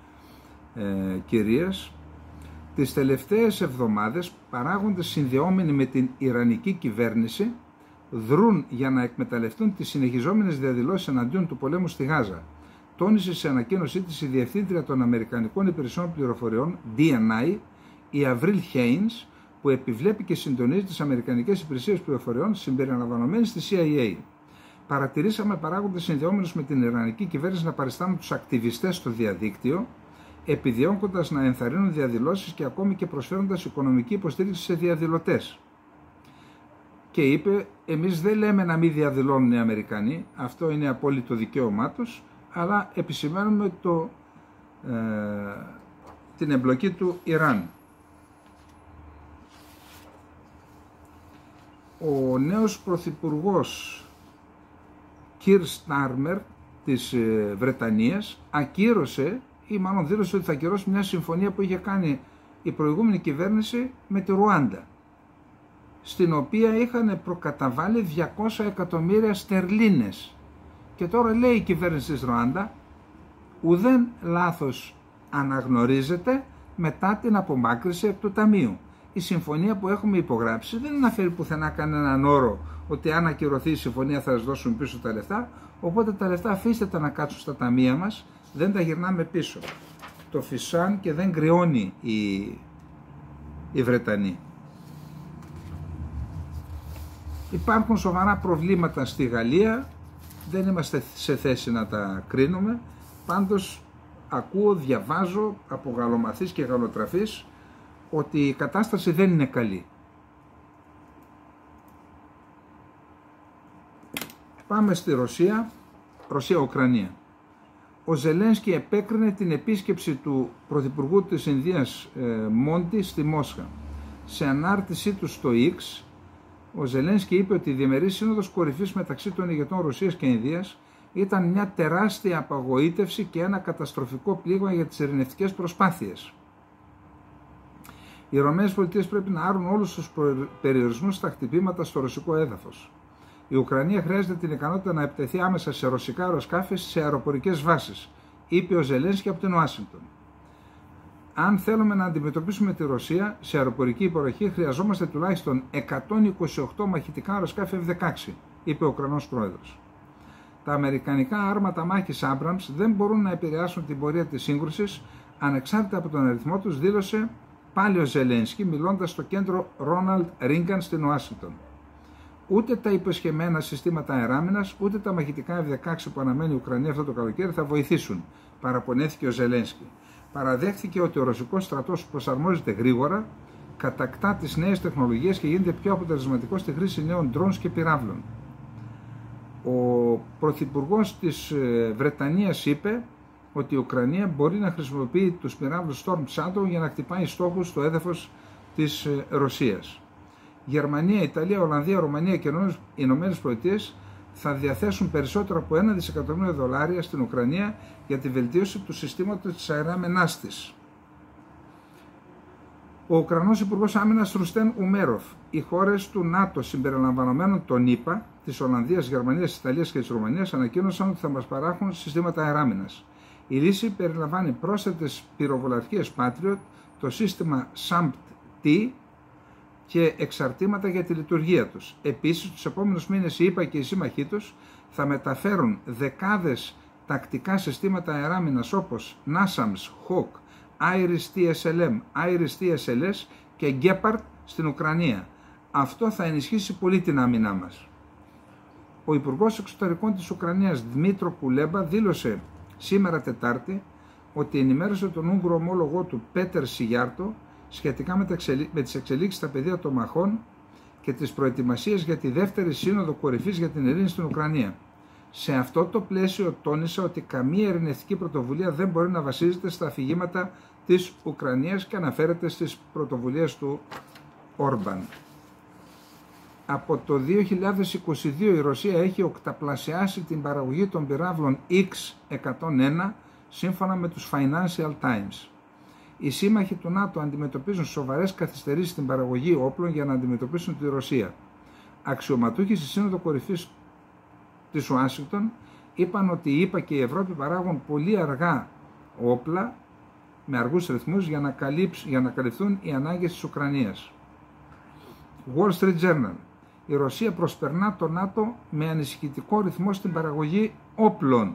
A: κυρίας. Τις τελευταίες εβδομάδες παράγοντες συνδεόμενοι με την Ιρανική κυβέρνηση δρούν για να εκμεταλλευτούν τις συνεχιζόμενες διαδηλώσεις εναντίον του πολέμου στη Γάζα. Τόνισε σε ανακοίνωσή της η Διευθύντρια των Αμερικανικών Υπηρεσιών Πληροφοριών, DNI, η Αβρίλ Χέινς, που επιβλέπει και συντονίζει τις Αμερικανικές Υπηρεσίες Πληροφοριών συμπεριλαμβανομένης της CIA. Παρατηρήσαμε παράγοντες συνδεόμενους με την Ιρανική κυβέρνηση να παριστάνουν τους ακτιβιστές στο διαδίκτυο, επιδιώκοντας να ενθαρρύνουν διαδηλώσεις και ακόμη και προσφέροντας οικονομική υποστήριξη σε διαδηλωτές. Και είπε, εμείς δεν λέμε να μην διαδηλώνουν οι Αμερικανοί, αυτό είναι απόλυτο δικαίωμά τους, αλλά επισημαίνουμε την εμπλοκή του Ιράν. Ο νέος πρωθυπουργός Κιρ Στάρμερ της Βρετανίας ακύρωσε, ή μάλλον δήλωσε ότι θα ακυρώσει μια συμφωνία που είχε κάνει η προηγούμενη κυβέρνηση με τη Ρουάντα, στην οποία είχαν προκαταβάλει 200 εκατομμύρια στερλίνες. Και τώρα λέει η κυβέρνηση της Ρουάντα, ουδέν λάθος αναγνωρίζεται μετά την απομάκρυνση εκ του Ταμείου. Η συμφωνία που έχουμε υπογράψει δεν αναφέρει πουθενά κανέναν όρο ότι αν ακυρωθεί η συμφωνία θα σας δώσουν πίσω τα λεφτά, οπότε τα λεφτά αφήστε τα να κάτσουν στα ταμεία μας, δεν τα γυρνάμε πίσω. Το φυσάν και δεν κρυώνει οι Βρετανοί. Υπάρχουν σοβαρά προβλήματα στη Γαλλία, δεν είμαστε σε θέση να τα κρίνουμε, πάντως ακούω, διαβάζω από γαλλομαθείς και γαλλοτραφείς ότι η κατάσταση δεν είναι καλή. Πάμε στη Ρωσία, Ρωσία-Ουκρανία. Ο Ζελένσκι επέκρινε την επίσκεψη του Πρωθυπουργού της Ινδίας Μόντι στη Μόσχα. Σε ανάρτησή του στο X, ο Ζελένσκι είπε ότι η διεμερής σύνοδος κορυφής μεταξύ των ηγετών Ρωσίας και Ινδίας ήταν μια τεράστια απογοήτευση και ένα καταστροφικό πλήγμα για τις ειρηνευτικές προσπάθειες. Οι ΗΠΑ πρέπει να άρουν όλους τους περιορισμούς στα χτυπήματα στο ρωσικό έδαφος. Η Ουκρανία χρειάζεται την ικανότητα να επιτεθεί άμεσα σε ρωσικά αεροσκάφη σε αεροπορικές βάσεις, είπε ο Ζελένσκι από την Ουάσιγκτον. Αν θέλουμε να αντιμετωπίσουμε τη Ρωσία σε αεροπορική υποδοχή, χρειαζόμαστε τουλάχιστον 128 μαχητικά αεροσκάφη F-16, είπε ο Ουκρανός πρόεδρος. Τα αμερικανικά άρματα μάχης Abrams δεν μπορούν να επηρεάσουν την πορεία της σύγκρουσης ανεξάρτητα από τον αριθμό τους, δήλωσε πάλι ο Ζελένσκι μιλώντας στο κέντρο Ronald Reagan στην Ουάσιγκτον. Ούτε τα υποσχεμένα συστήματα αεράμινας, ούτε τα μαχητικά F-16 που αναμένει η Ουκρανία αυτό το καλοκαίρι θα βοηθήσουν, παραπονέθηκε ο Ζελένσκι. Παραδέχθηκε ότι ο ρωσικός στρατός προσαρμόζεται γρήγορα, κατακτά τις νέες τεχνολογίες και γίνεται πιο αποτελεσματικός στη χρήση νέων drones και πυράβλων. Ο πρωθυπουργός της Βρετανίας είπε ότι η Ουκρανία μπορεί να χρησιμοποιεί τους πυράβλους Storm Shadow για να χτυπάει στόχους στο έδαφος της Ρωσίας. Γερμανία, Ιταλία, Ολλανδία, Ρουμανία και οι Ηνωμένες Πολιτείες θα διαθέσουν περισσότερο από $1 δισεκατομμύριο στην Ουκρανία για τη βελτίωση του συστήματος της αεράμενάς της. Ο Ουκρανός Υπουργός Άμυνας Ρουστέν Ουμέροφ, οι χώρες του ΝΑΤΟ συμπεριλαμβανομένων των ΗΠΑ, της Ολλανδίας, Γερμανίας, της Ιταλίας και της Ρουμανίας ανακοίνωσαν ότι θα μας παράχουν συστήματα αεράμενας. Η λύση περιλαμβάνει πρόσθετες πυροβολαρχίες Patriot, το σύστημα SAMP-T και εξαρτήματα για τη λειτουργία τους. Επίσης, τους επόμενους μήνες οι ΗΠΑ και οι σύμμαχοί τους θα μεταφέρουν δεκάδες τακτικά συστήματα αεράμινας όπως NASAMS, Hawk, IRIS-T-SLM, IRIS-T-SLS και Gepard στην Ουκρανία. Αυτό θα ενισχύσει πολύ την άμυνά μας. Ο Υπουργός Εξωτερικών της Ουκρανίας Δμήτρο Κουλέμπα δήλωσε σήμερα Τετάρτη ότι ενημέρωσε τον Ούγγρο ομόλογό του Πέτερ Σιγιάρτο σχετικά με τις εξελίξεις στα πεδία των μαχών και τις προετοιμασίες για τη δεύτερη σύνοδο κορυφής για την ειρήνη στην Ουκρανία. Σε αυτό το πλαίσιο τόνισε ότι καμία ειρηνευτική πρωτοβουλία δεν μπορεί να βασίζεται στα αφηγήματα της Ουκρανίας και αναφέρεται στις πρωτοβουλίες του Όρμπαν. Από το 2022 η Ρωσία έχει οκταπλασιάσει την παραγωγή των πυράβλων X-101 σύμφωνα με τους Financial Times. Οι σύμμαχοι του ΝΑΤΟ αντιμετωπίζουν σοβαρές καθυστερήσεις στην παραγωγή όπλων για να αντιμετωπίσουν τη Ρωσία. Αξιωματούχοι στη Σύνοδο Κορυφής της Ουάσιγκτον είπαν ότι οι ΗΠΑ και η Ευρώπη παράγουν πολύ αργά όπλα με αργούς ρυθμούς για να καλυφθούν οι ανάγκες της Ουκρανίας. Wall Street Journal. Η Ρωσία προσπερνά το ΝΑΤΟ με ανησυχητικό ρυθμό στην παραγωγή όπλων.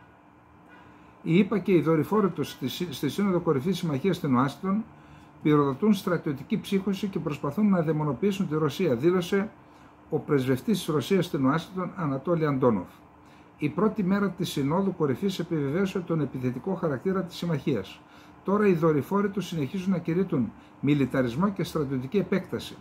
A: Οι ΗΠΑ και οι δορυφόροι τους στη Σύνοδο Κορυφής Συμμαχίας στην Ουάσιγκτον πυροδοτούν στρατιωτική ψύχωση και προσπαθούν να δαιμονοποιήσουν τη Ρωσία, δήλωσε ο πρεσβευτής της Ρωσίας στην Ουάσιγκτον Ανατόλη Αντόνοφ. Η πρώτη μέρα της Συνόδου Κορυφής επιβεβαίωσε τον επιθετικό χαρακτήρα της συμμαχίας. Τώρα οι δορυφόροι τους συνεχίζουν να κηρύττουν μιλιταρισμό και στρατιωτική επέκταση.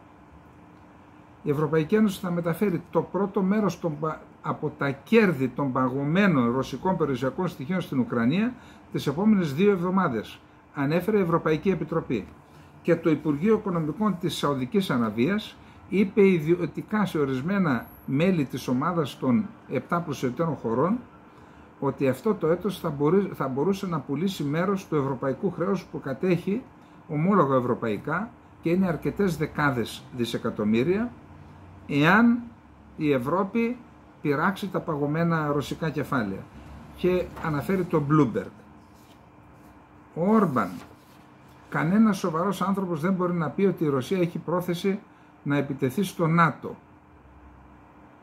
A: Η Ευρωπαϊκή Ένωση θα μεταφέρει το πρώτο μέρος από τα κέρδη των παγωμένων ρωσικών περιουσιακών στοιχείων στην Ουκρανία τις επόμενες 2 εβδομάδες, ανέφερε η Ευρωπαϊκή Επιτροπή. Και το Υπουργείο Οικονομικών της Σαουδικής Αραβίας είπε ιδιωτικά σε ορισμένα μέλη της ομάδας των 7 προσιτέρων χωρών ότι αυτό το έτος θα μπορούσε να πουλήσει μέρος του ευρωπαϊκού χρέους που κατέχει ομόλογα ευρωπαϊκά και είναι αρκετές δεκάδες δισεκατομμύρια, εάν η Ευρώπη πειράξει τα παγωμένα ρωσικά κεφάλαια. Και αναφέρει το Bloomberg. Ο Όρμπαν. Κανένας σοβαρός άνθρωπος δεν μπορεί να πει ότι η Ρωσία έχει πρόθεση να επιτεθεί στο ΝΑΤΟ.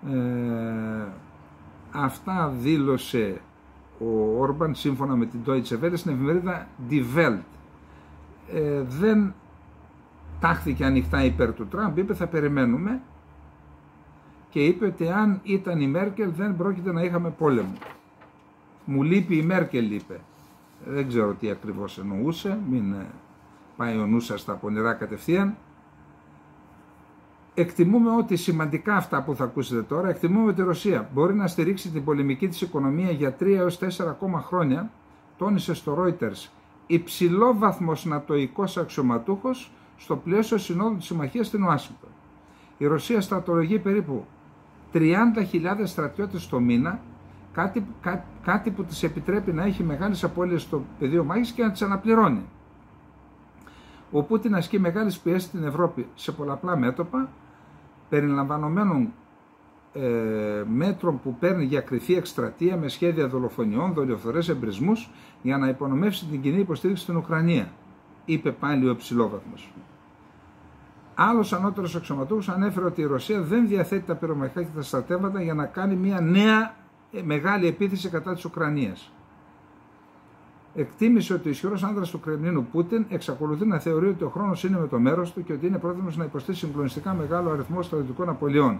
A: Αυτά δήλωσε ο Όρμπαν σύμφωνα με την Deutsche Welle στην εφημερίδα Die Welt. Δεν τάχθηκε ανοιχτά υπέρ του Τραμπ, είπε θα περιμένουμε, και είπε ότι αν ήταν η Μέρκελ δεν πρόκειται να είχαμε πόλεμο. Μου λείπει η Μέρκελ, είπε. Δεν ξέρω τι ακριβώς εννοούσε, μην πάει ο νους σας στα πονηρά κατευθείαν. Εκτιμούμε ότι σημαντικά αυτά που θα ακούσετε τώρα, εκτιμούμε ότι η Ρωσία μπορεί να στηρίξει την πολεμική της οικονομία για 3 έως 4 ακόμα χρόνια, τόνισε στο Reuters υψηλόβαθμος νατοϊκός αξιωματούχος στο πλαίσιο συνόδου της Συμμαχίας στην Ουάσιγκτον. Η Ρωσία στρατολογεί περίπου 30.000 στρατιώτες το μήνα, κάτι που της επιτρέπει να έχει μεγάλες απώλειες στο πεδίο μάχης και να τις αναπληρώνει. Ο Πούτιν ασκεί μεγάλες πιέσεις στην Ευρώπη σε πολλαπλά μέτωπα, περιλαμβανομένων μέτρων που παίρνει για κρυφή εκστρατεία με σχέδια δολοφονιών, δολιοφθορές, εμπρισμούς για να υπονομεύσει την κοινή υποστήριξη στην Ουκρανία, είπε πάλι ο υψηλόβαθμος. Άλλος ανώτερος αξιωματούχος ανέφερε ότι η Ρωσία δεν διαθέτει τα πυρομαχικά και τα στρατεύματα για να κάνει μια νέα μεγάλη επίθεση κατά της Ουκρανίας. Εκτίμησε ότι ο ισχυρός άνδρας του Κρεμλίνου Πούτιν εξακολουθεί να θεωρεί ότι ο χρόνος είναι με το μέρος του και ότι είναι πρόθυμος να υποστεί συγκλονιστικά μεγάλο αριθμό στρατιωτικών απολειών.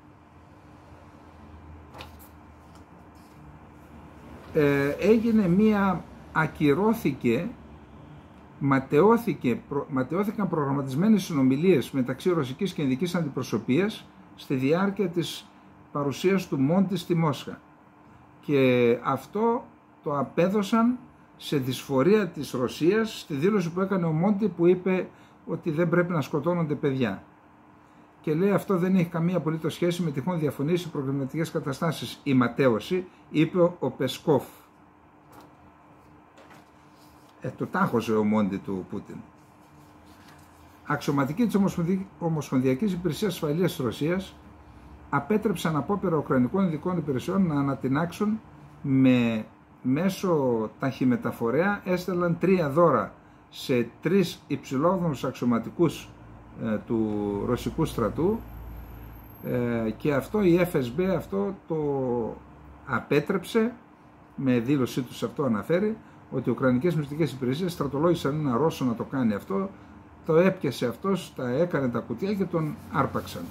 A: Ματαιώθηκαν προγραμματισμένες συνομιλίες μεταξύ ρωσικής και ινδικής αντιπροσωπείας στη διάρκεια της παρουσίας του Μόντι στη Μόσχα. Και αυτό το απέδωσαν σε δυσφορία της Ρωσίας στη δήλωση που έκανε ο Μόντι, που είπε ότι δεν πρέπει να σκοτώνονται παιδιά. Και λέει αυτό δεν έχει καμία απολύτως σχέση με τυχόν διαφωνίες ή προβληματικές καταστάσεις. Η ματέωση, είπε ο Πεσκόφ. Το τάχωσε ο Μόντι του Πούτιν. Αξιωματικοί της Ομοσπονδιακής Υπηρεσίας Ασφαλείας της Ρωσίας απέτρεψαν απόπειρα ουκρανικών ειδικών υπηρεσιών να ανατινάξουν μέσω ταχυμεταφορέα, έστελναν 3 δώρα σε 3 υψηλόβαθμους αξιωματικούς του ρωσικού στρατού, και αυτό η FSB αυτό το απέτρεψε, με δήλωσή τους αυτό αναφέρει, ότι οι Ουκρανικές μυστικές υπηρεσίες στρατολόγησαν ένα Ρώσο να το κάνει αυτό, το έπιασε αυτός, τα έκανε τα κουτιά και τον άρπαξαν.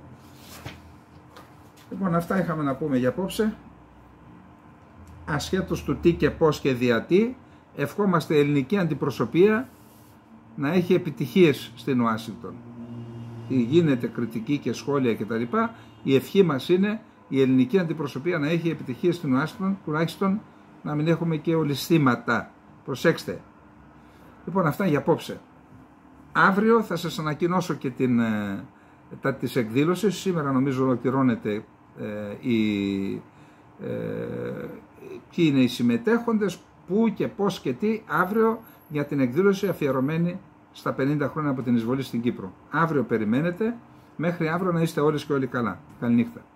A: Λοιπόν, αυτά είχαμε να πούμε για απόψε. Ασχέτως του τι και πώς και διατί, ευχόμαστε η ελληνική αντιπροσωπεία να έχει επιτυχίες στην Ουάσιγκτον. Γίνεται κριτική και σχόλια κτλ. Η ευχή μας είναι η ελληνική αντιπροσωπεία να έχει επιτυχίες στην Ουάσιγκτον, τουλάχιστον να μην έχουμε και ολισθήματα. Προσέξτε. Λοιπόν, αυτά για απόψε. Αύριο θα σας ανακοινώσω και τις εκδήλωσεις. Σήμερα νομίζω ολοκληρώνεται ποιοι είναι οι συμμετέχοντες, πού και πώς και τι, αύριο για την εκδήλωση αφιερωμένη στα 50 χρόνια από την εισβολή στην Κύπρο. Αύριο περιμένετε, μέχρι αύριο να είστε όλες και όλοι καλά. Καληνύχτα.